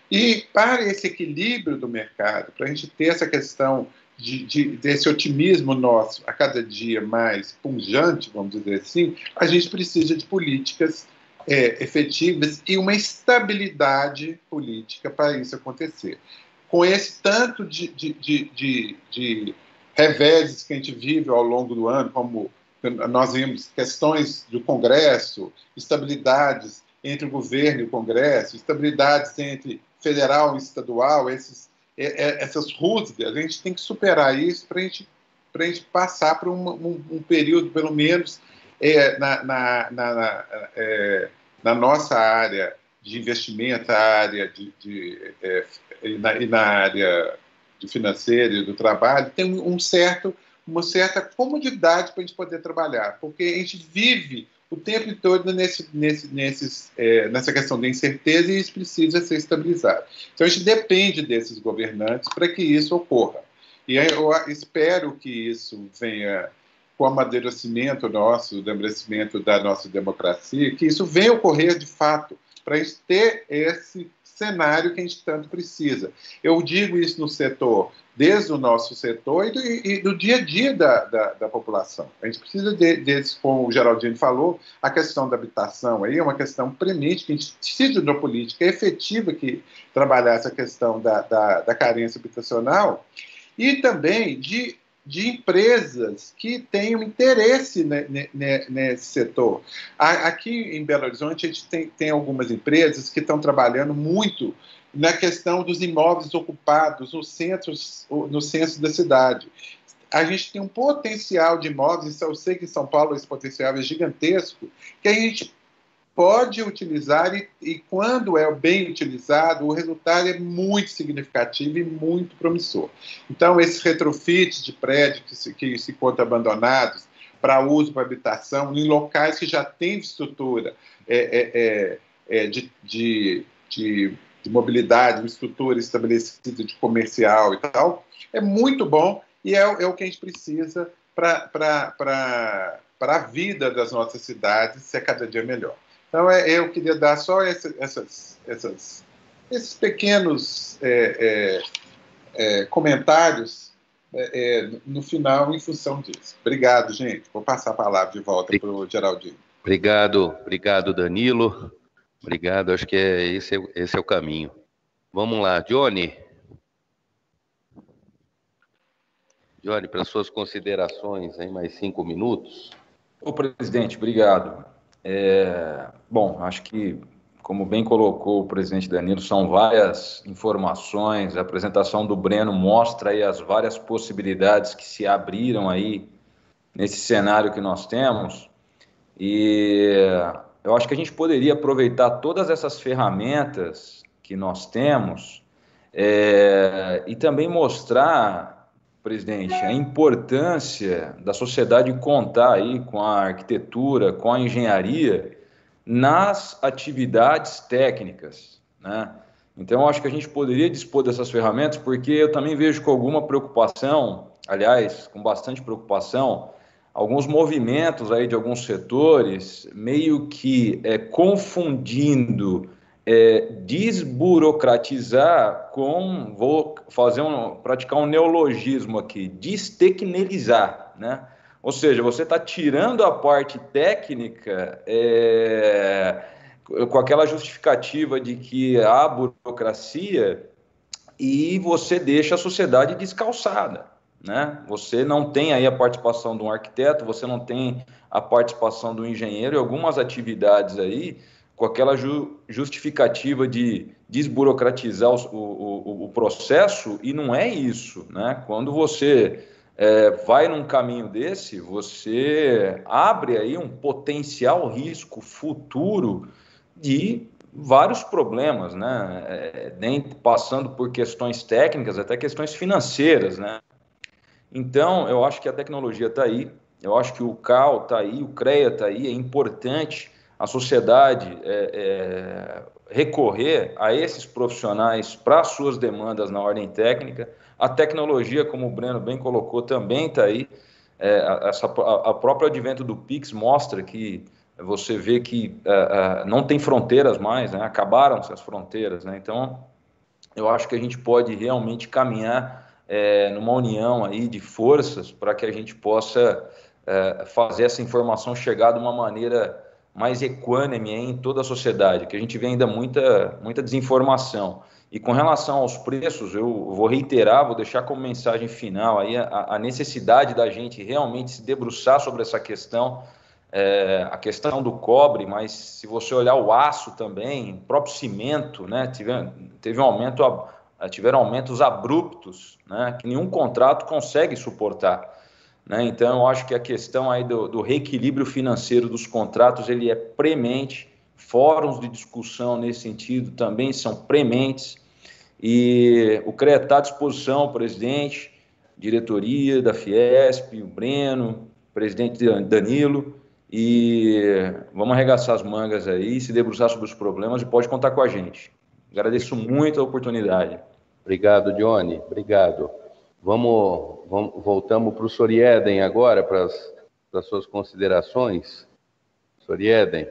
E para esse equilíbrio do mercado, para a gente ter essa questão de, de, desse otimismo nosso a cada dia mais pungente, vamos dizer assim, a gente precisa de políticas é, efetivas e uma estabilidade política para isso acontecer. Com esse tanto de, de, de, de, de reveses que a gente vive ao longo do ano, como nós vimos questões do Congresso, estabilidades entre o governo e o Congresso, estabilidades entre federal e estadual, esses, essas rusgas, a gente tem que superar isso para a gente, para a gente passar por um, um, um período, pelo menos, é, na, na, na, na, é, na nossa área de investimento, a área de, de, é, e, na, e na área de financeira e do trabalho, tem um certo, uma certa comodidade para a gente poder trabalhar, porque a gente vive o tempo todo nesse, nesse, nesses, é, nessa questão da incerteza e isso precisa ser estabilizado. Então, a gente depende desses governantes para que isso ocorra. E eu espero que isso venha com o amadurecimento nosso, o amadurecimento da nossa democracia, que isso venha ocorrer de fato, para a gente ter esse cenário que a gente tanto precisa. Eu digo isso no setor, desde o nosso setor e do, e do dia a dia da, da, da população. A gente precisa, de, de, como o Geraldino falou, a questão da habitação aí é uma questão premente, que a gente precisa de uma política efetiva que trabalhar essa questão da, da, da carência habitacional e também de de empresas que tenham interesse ne, ne, nesse setor. Aqui em Belo Horizonte, a gente tem, tem algumas empresas que estão trabalhando muito na questão dos imóveis ocupados nos centros, no centro da cidade. A gente tem um potencial de imóveis, eu sei que em São Paulo esse potencial é gigantesco, que a gente pode utilizar e, e quando é bem utilizado, o resultado é muito significativo e muito promissor. Então, esses retrofits de prédios que se, que se encontram abandonados para uso para habitação, em locais que já têm estrutura é, é, é, é, de, de, de, de mobilidade, uma estrutura estabelecida de comercial e tal, é muito bom e é, é o que a gente precisa para a vida das nossas cidades ser cada dia melhor. Então, eu queria dar só essa, essas, essas, esses pequenos é, é, é, comentários é, é, no final, em função disso. Obrigado, gente. Vou passar a palavra de volta para o Geraldino. Obrigado, obrigado, Danilo. Obrigado, acho que é, esse, é, esse é o caminho. Vamos lá, Johnny. Johnny, para suas considerações, em mais cinco minutos. Ô, presidente, obrigado. É, bom, acho que, como bem colocou o presidente Danilo, são várias informações, a apresentação do Breno mostra aí as várias possibilidades que se abriram aí nesse cenário que nós temos, e eu acho que a gente poderia aproveitar todas essas ferramentas que nós temos é, e também mostrar, presidente, a importância da sociedade contar aí com a arquitetura, com a engenharia nas atividades técnicas, né? Então, eu acho que a gente poderia dispor dessas ferramentas, porque eu também vejo com alguma preocupação, aliás, com bastante preocupação, alguns movimentos aí de alguns setores meio que é, confundindo É, desburocratizar com, vou fazer um, praticar um neologismo aqui, destecnilizar, né? Ou seja, você está tirando a parte técnica é, com aquela justificativa de que há burocracia e você deixa a sociedade descalçada, né? Você não tem aí a participação de um arquiteto, você não tem a participação do engenheiro e algumas atividades aí com aquela ju justificativa de desburocratizar o, o, o processo, e não é isso, né? Quando você é, vai num caminho desse, você abre aí um potencial risco futuro de vários problemas, né? É, nem passando por questões técnicas, até questões financeiras, né? Então, eu acho que a tecnologia está aí, eu acho que o C A U está aí, o CREA está aí, é importante a sociedade é, é, recorrer a esses profissionais para suas demandas na ordem técnica. A tecnologia, como o Breno bem colocou, também está aí. É, essa, a, a próprio advento do Pix mostra que você vê que é, é, não tem fronteiras mais, né? Acabaram-se as fronteiras, né? Então, eu acho que a gente pode realmente caminhar é, numa união aí de forças para que a gente possa é, fazer essa informação chegar de uma maneira mais equânime em toda a sociedade, que a gente vê ainda muita, muita desinformação. E com relação aos preços, eu vou reiterar, vou deixar como mensagem final aí a, a necessidade da gente realmente se debruçar sobre essa questão, é, a questão do cobre, mas se você olhar o aço também, o próprio cimento, né, teve, teve um aumento, tiveram aumentos abruptos, né, que nenhum contrato consegue suportar. Né? Então, eu acho que a questão aí do, do reequilíbrio financeiro dos contratos, ele é premente, fóruns de discussão nesse sentido também são prementes, e o CREA está à disposição, presidente, diretoria da Fiesp, o Breno, presidente Danilo, e vamos arregaçar as mangas aí, se debruçar sobre os problemas, e pode contar com a gente. Agradeço muito a oportunidade. Obrigado, Johnny, obrigado. Vamos, vamos, voltamos para o Sorieden agora, para as, para as suas considerações. Sorieden.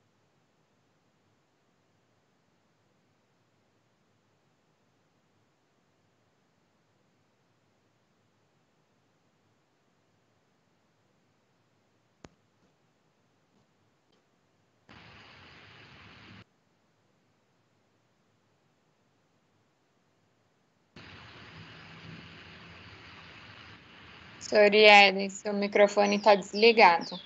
Sorieden, seu microfone está desligado.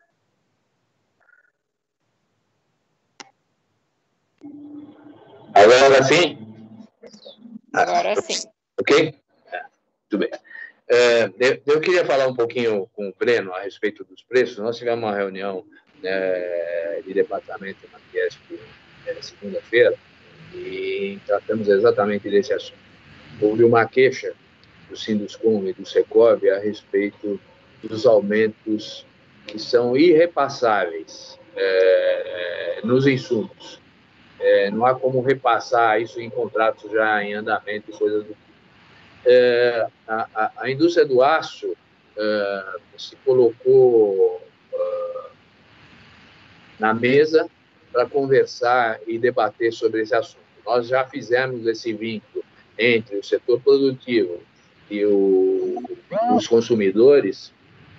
Agora sim? Agora sim. Ok? É, tudo bem. É, eu, eu queria falar um pouquinho com o Breno a respeito dos preços. Nós tivemos uma reunião né, de departamento na Fiesp é, segunda-feira e tratamos exatamente desse assunto. Houve uma queixa do Sinduscom e do Secob a respeito dos aumentos que são irrepassáveis é, nos insumos. É, não há como repassar isso em contratos já em andamento e coisas do tipo. É, a, a, a indústria do aço é, se colocou é, na mesa para conversar e debater sobre esse assunto. Nós já fizemos esse vínculo entre o setor produtivo e o, os consumidores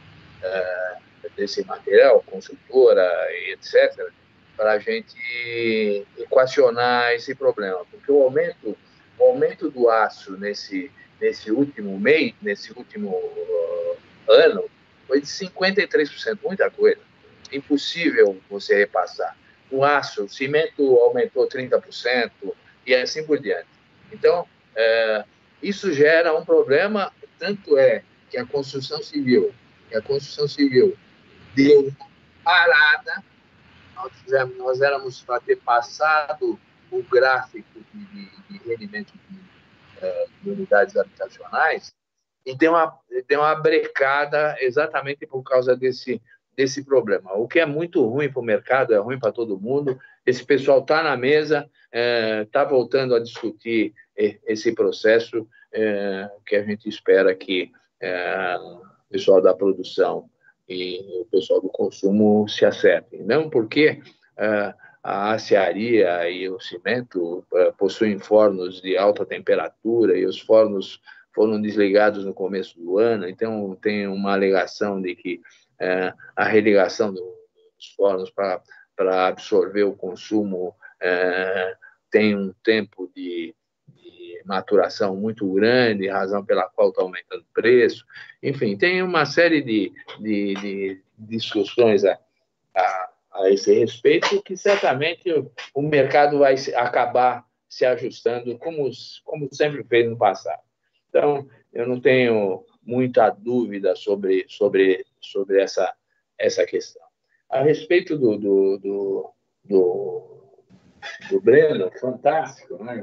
é, desse material, consultora, etcétera, para a gente equacionar esse problema, porque o aumento, o aumento do aço nesse, nesse último mês, nesse último uh, ano, foi de cinquenta e três por cento, muita coisa. Impossível você repassar. O aço, o cimento aumentou trinta por cento e assim por diante. Então, é, isso gera um problema, tanto é que a construção civil, que a construção civil deu uma parada. Nós, fizemos, nós éramos para ter passado o gráfico de, de, de rendimento de, uh, de unidades habitacionais e deu uma, deu uma brecada exatamente por causa desse, desse problema. O que é muito ruim para o mercado, é ruim para todo mundo. Esse pessoal está na mesa, está é, voltando a discutir esse processo, é, que a gente espera que é, o pessoal da produção e o pessoal do consumo se acertem. Não porque uh, a aciaria e o cimento uh, possuem fornos de alta temperatura e os fornos foram desligados no começo do ano, então tem uma alegação de que uh, a religação do, dos fornos para absorver o consumo uh, tem um tempo de maturação muito grande, razão pela qual está aumentando o preço. Enfim, tem uma série de, de, de discussões a, a, a esse respeito que certamente o, o mercado vai acabar se ajustando, como, como sempre fez no passado. Então, eu não tenho muita dúvida sobre, sobre, sobre essa, essa questão. A respeito do, do, do, do do Breno, fantástico, né?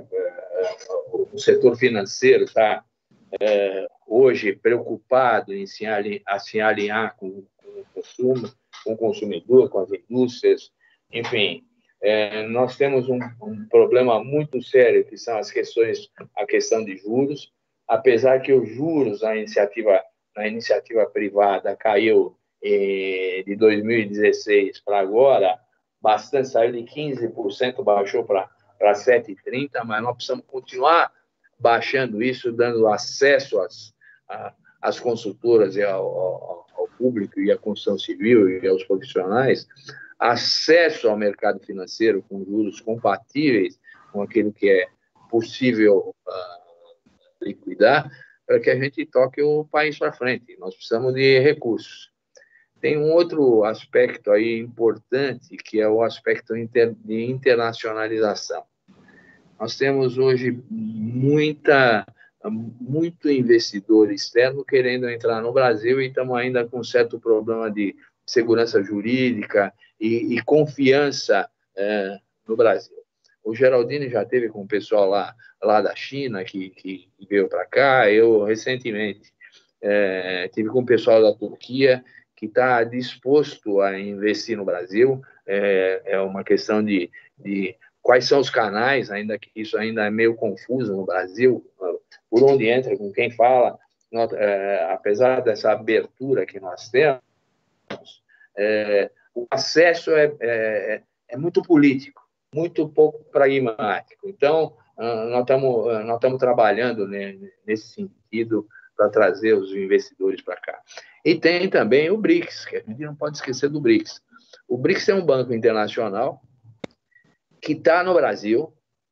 O setor financeiro está é, hoje preocupado em se alinhar, a se alinhar com, com o consumo, com o consumidor, com as indústrias, enfim. É, nós temos um, um problema muito sério, que são as questões, a questão de juros, apesar que os juros na iniciativa, na iniciativa privada caiu eh, de dois mil e dezesseis para agora, bastante, saiu de quinze por cento, baixou para sete vírgula trinta por cento, mas nós precisamos continuar baixando isso, dando acesso às, às consultoras e ao, ao, ao público e à construção civil e aos profissionais, acesso ao mercado financeiro com juros compatíveis com aquilo que é possível uh, liquidar, para que a gente toque o país para frente. Nós precisamos de recursos. Tem um outro aspecto aí importante, que é o aspecto inter, de internacionalização. Nós temos hoje muita, muito investidor externo querendo entrar no Brasil e estamos ainda com um certo problema de segurança jurídica e, e confiança é, no Brasil. O Geraldini já teve com o pessoal lá, lá da China, que, que veio para cá. Eu, recentemente, é, tive com o pessoal da Turquia, que está disposto a investir no Brasil. É, é uma questão de, de quais são os canais, ainda que isso ainda é meio confuso no Brasil, por onde entra, com quem fala. Nós, é, apesar dessa abertura que nós temos, é, o acesso é, é, é muito político, muito pouco pragmático. Então, nós estamos nós estamos trabalhando, né, nesse sentido para trazer os investidores para cá. E tem também o BRICS, que a gente não pode esquecer do BRICS. O BRICS é um banco internacional que está no Brasil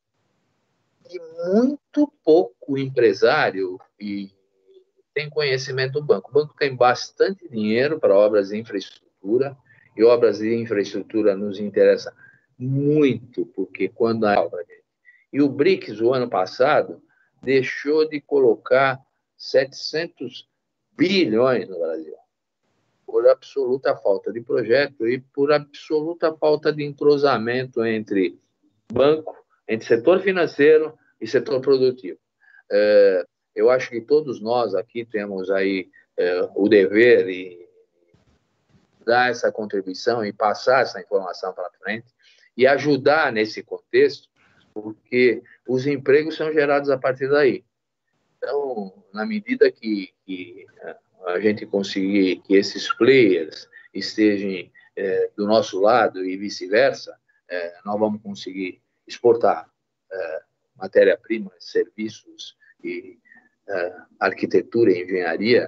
e muito pouco empresário e tem conhecimento do banco. O banco tem bastante dinheiro para obras de infraestrutura, e obras de infraestrutura nos interessa muito, porque quando a obra... E o BRICS, o ano passado, deixou de colocar setecentos bilhões no Brasil, por absoluta falta de projeto e por absoluta falta de entrosamento entre banco, entre setor financeiro e setor produtivo. É, eu acho que todos nós aqui temos aí é, o dever de dar essa contribuição e passar essa informação para frente e ajudar nesse contexto, porque os empregos são gerados a partir daí. Então, na medida que, que a gente conseguir que esses players estejam é, do nosso lado e vice-versa, é, nós vamos conseguir exportar é, matéria-prima, serviços e é, arquitetura e engenharia,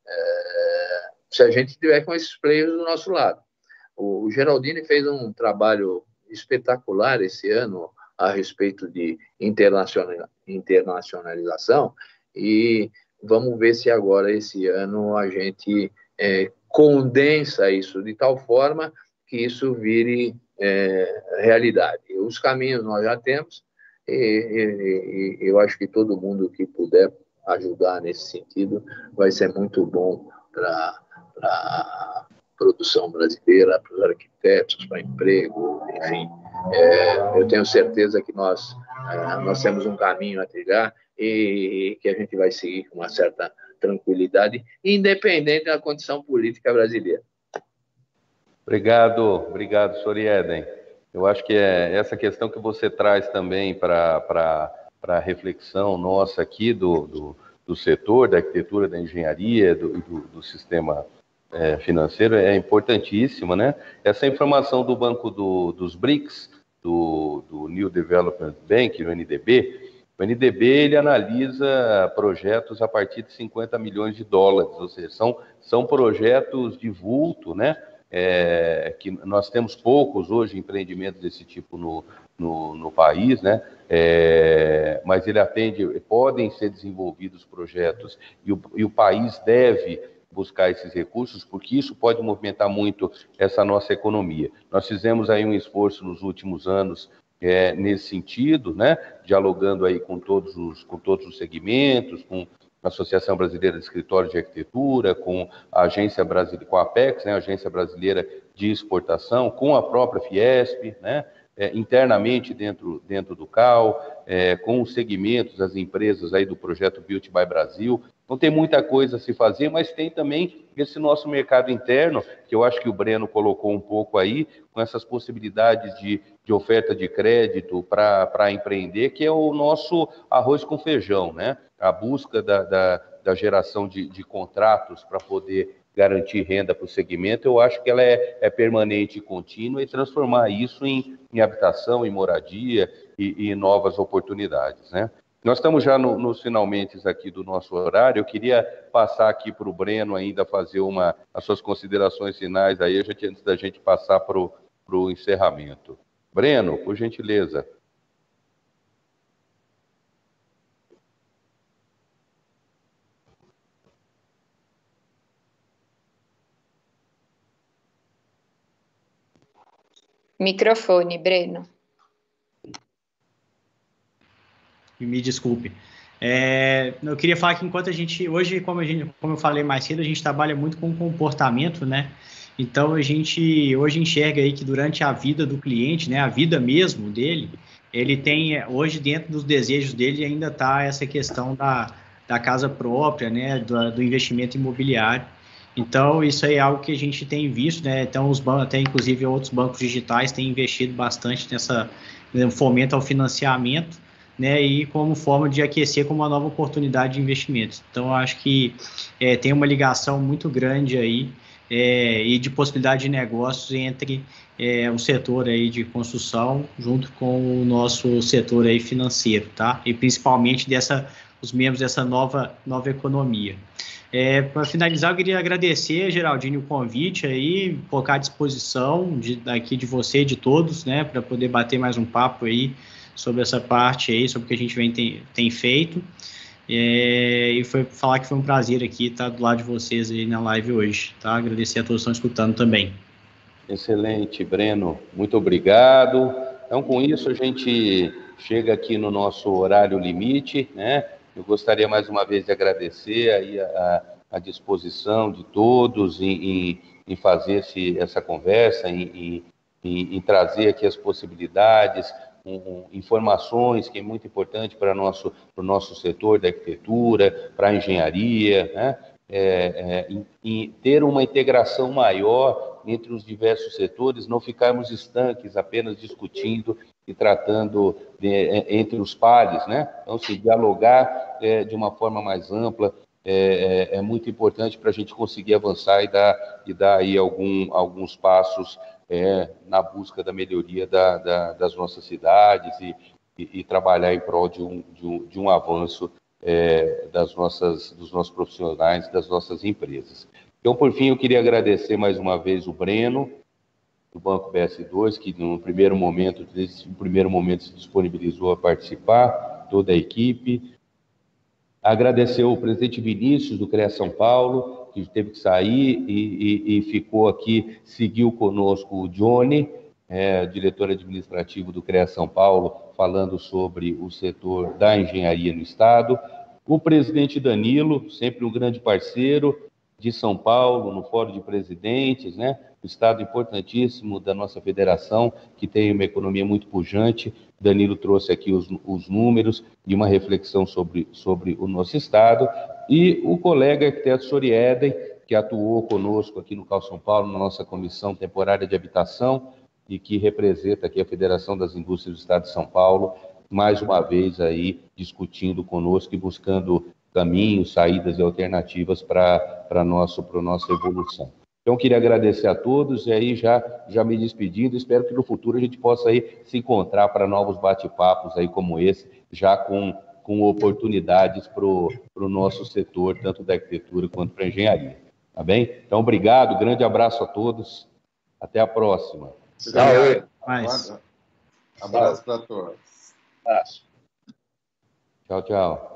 é, se a gente tiver com esses players do nosso lado. O, o Geraldini fez um trabalho espetacular esse ano a respeito de internacional, internacionalização, e vamos ver se agora, esse ano, a gente é, condensa isso de tal forma que isso vire é, realidade. Os caminhos nós já temos, e, e, e eu acho que todo mundo que puder ajudar nesse sentido vai ser muito bom para a produção brasileira, para os arquitetos, para emprego, enfim. É, eu tenho certeza que nós, é, nós temos um caminho a trilhar e que a gente vai seguir com uma certa tranquilidade, independente da condição política brasileira. Obrigado, obrigado, Sorieden. Eu acho que é essa questão que você traz também para a reflexão nossa aqui do, do, do setor, da arquitetura, da engenharia, do, do, do sistema é, financeiro, é importantíssima, né? Essa informação do Banco do, dos BRICS, do, do New Development Bank, o N D B, o N D B ele analisa projetos a partir de cinquenta milhões de dólares, ou seja, são, são projetos de vulto, né? É, que nós temos poucos hoje empreendimentos desse tipo no, no, no país, né? É, mas ele atende, podem ser desenvolvidos projetos e o, e o país deve buscar esses recursos, porque isso pode movimentar muito essa nossa economia. Nós fizemos aí um esforço nos últimos anos é, nesse sentido, né? Dialogando aí com todos os, com todos os segmentos, com a Associação Brasileira de Escritórios de Arquitetura, com a Agência Brasileira, com a Apex, né, a Agência Brasileira de Exportação, com a própria Fiesp, né, é, internamente dentro, dentro do C A U, é, com os segmentos, as empresas aí do projeto Built by Brasil. Não tem muita coisa a se fazer, mas tem também esse nosso mercado interno, que eu acho que o Breno colocou um pouco aí, com essas possibilidades de, de oferta de crédito para empreender, que é o nosso arroz com feijão, né? A busca da, da, da geração de, de contratos para poder garantir renda para o segmento, eu acho que ela é, é permanente e contínua, e transformar isso em, em habitação, em moradia e, e novas oportunidades, né? Nós estamos já no, nos finalmente aqui do nosso horário. Eu queria passar aqui para o Breno ainda fazer uma, as suas considerações finais aí, gente, antes da gente passar para o encerramento. Breno, por gentileza. Microfone, Breno. Me desculpe. É, eu queria falar que enquanto a gente, hoje, como, a gente, como eu falei mais cedo, a gente trabalha muito com comportamento, né? Então, a gente hoje enxerga aí que durante a vida do cliente, né, a vida mesmo dele, ele tem, hoje, dentro dos desejos dele, ainda está essa questão da, da casa própria, né, do, do investimento imobiliário. Então, isso aí é algo que a gente tem visto, né? Então, os bancos, até inclusive outros bancos digitais têm investido bastante nessa, no fomento ao financiamento, né, e como forma de aquecer como uma nova oportunidade de investimentos. Então, eu acho que é, tem uma ligação muito grande aí é, e de possibilidade de negócios entre é, o setor aí de construção junto com o nosso setor aí financeiro, tá? E principalmente dessa, os membros dessa nova, nova economia. É, para finalizar, eu queria agradecer, Geraldinho, o convite aí, colocar à disposição de, aqui de você e de todos, né, para poder bater mais um papo aí sobre essa parte aí, sobre o que a gente vem tem, tem feito, é, e foi falar que foi um prazer aqui estar do lado de vocês aí na live hoje, tá? Agradecer a todos que estão escutando também. Excelente, Breno, muito obrigado. Então, com isso, a gente chega aqui no nosso horário limite, né? Eu gostaria mais uma vez de agradecer aí a, a disposição de todos em, em, em fazer esse, essa conversa, em, em, em trazer aqui as possibilidades, Um, informações que é muito importante para nosso, o nosso setor da arquitetura, para a engenharia, né? É, é, em, em ter uma integração maior entre os diversos setores, não ficarmos estanques apenas discutindo e tratando de, entre os pares, né? Então, se dialogar é, de uma forma mais ampla é, é, é muito importante para a gente conseguir avançar e dar, e dar aí algum, alguns passos É, na busca da melhoria da, da, das nossas cidades e, e, e trabalhar em prol de um, de um, de um avanço é, das nossas, dos nossos profissionais, das nossas empresas. Então, por fim, eu queria agradecer mais uma vez o Breno, do Banco B S dois, que no primeiro momento, nesse primeiro momento se disponibilizou a participar, toda a equipe. Agradecer o presidente Vinícius, do CREA São Paulo, que teve que sair e, e, e ficou aqui, seguiu conosco o Johnny, é, diretor administrativo do CREA São Paulo, falando sobre o setor da engenharia no Estado. O presidente Danilo, sempre um grande parceiro de São Paulo, no Fórum de Presidentes, né? O Estado importantíssimo da nossa federação, que tem uma economia muito pujante. Danilo trouxe aqui os, os números e uma reflexão sobre, sobre o nosso Estado. E o colega arquiteto Sorieden, que atuou conosco aqui no C A U São Paulo, na nossa comissão temporária de habitação, e que representa aqui a Federação das Indústrias do Estado de São Paulo, mais uma vez aí discutindo conosco e buscando caminhos, saídas e alternativas para a nossa evolução. Então, queria agradecer a todos e aí já, já me despedindo, espero que no futuro a gente possa aí se encontrar para novos bate-papos aí como esse, já com, com oportunidades para o nosso setor, tanto da arquitetura quanto para a engenharia. Tá bem? Então, obrigado, grande abraço a todos, até a próxima. Obrigado. Mais. Abraço para todos. Abraço. Tchau, tchau.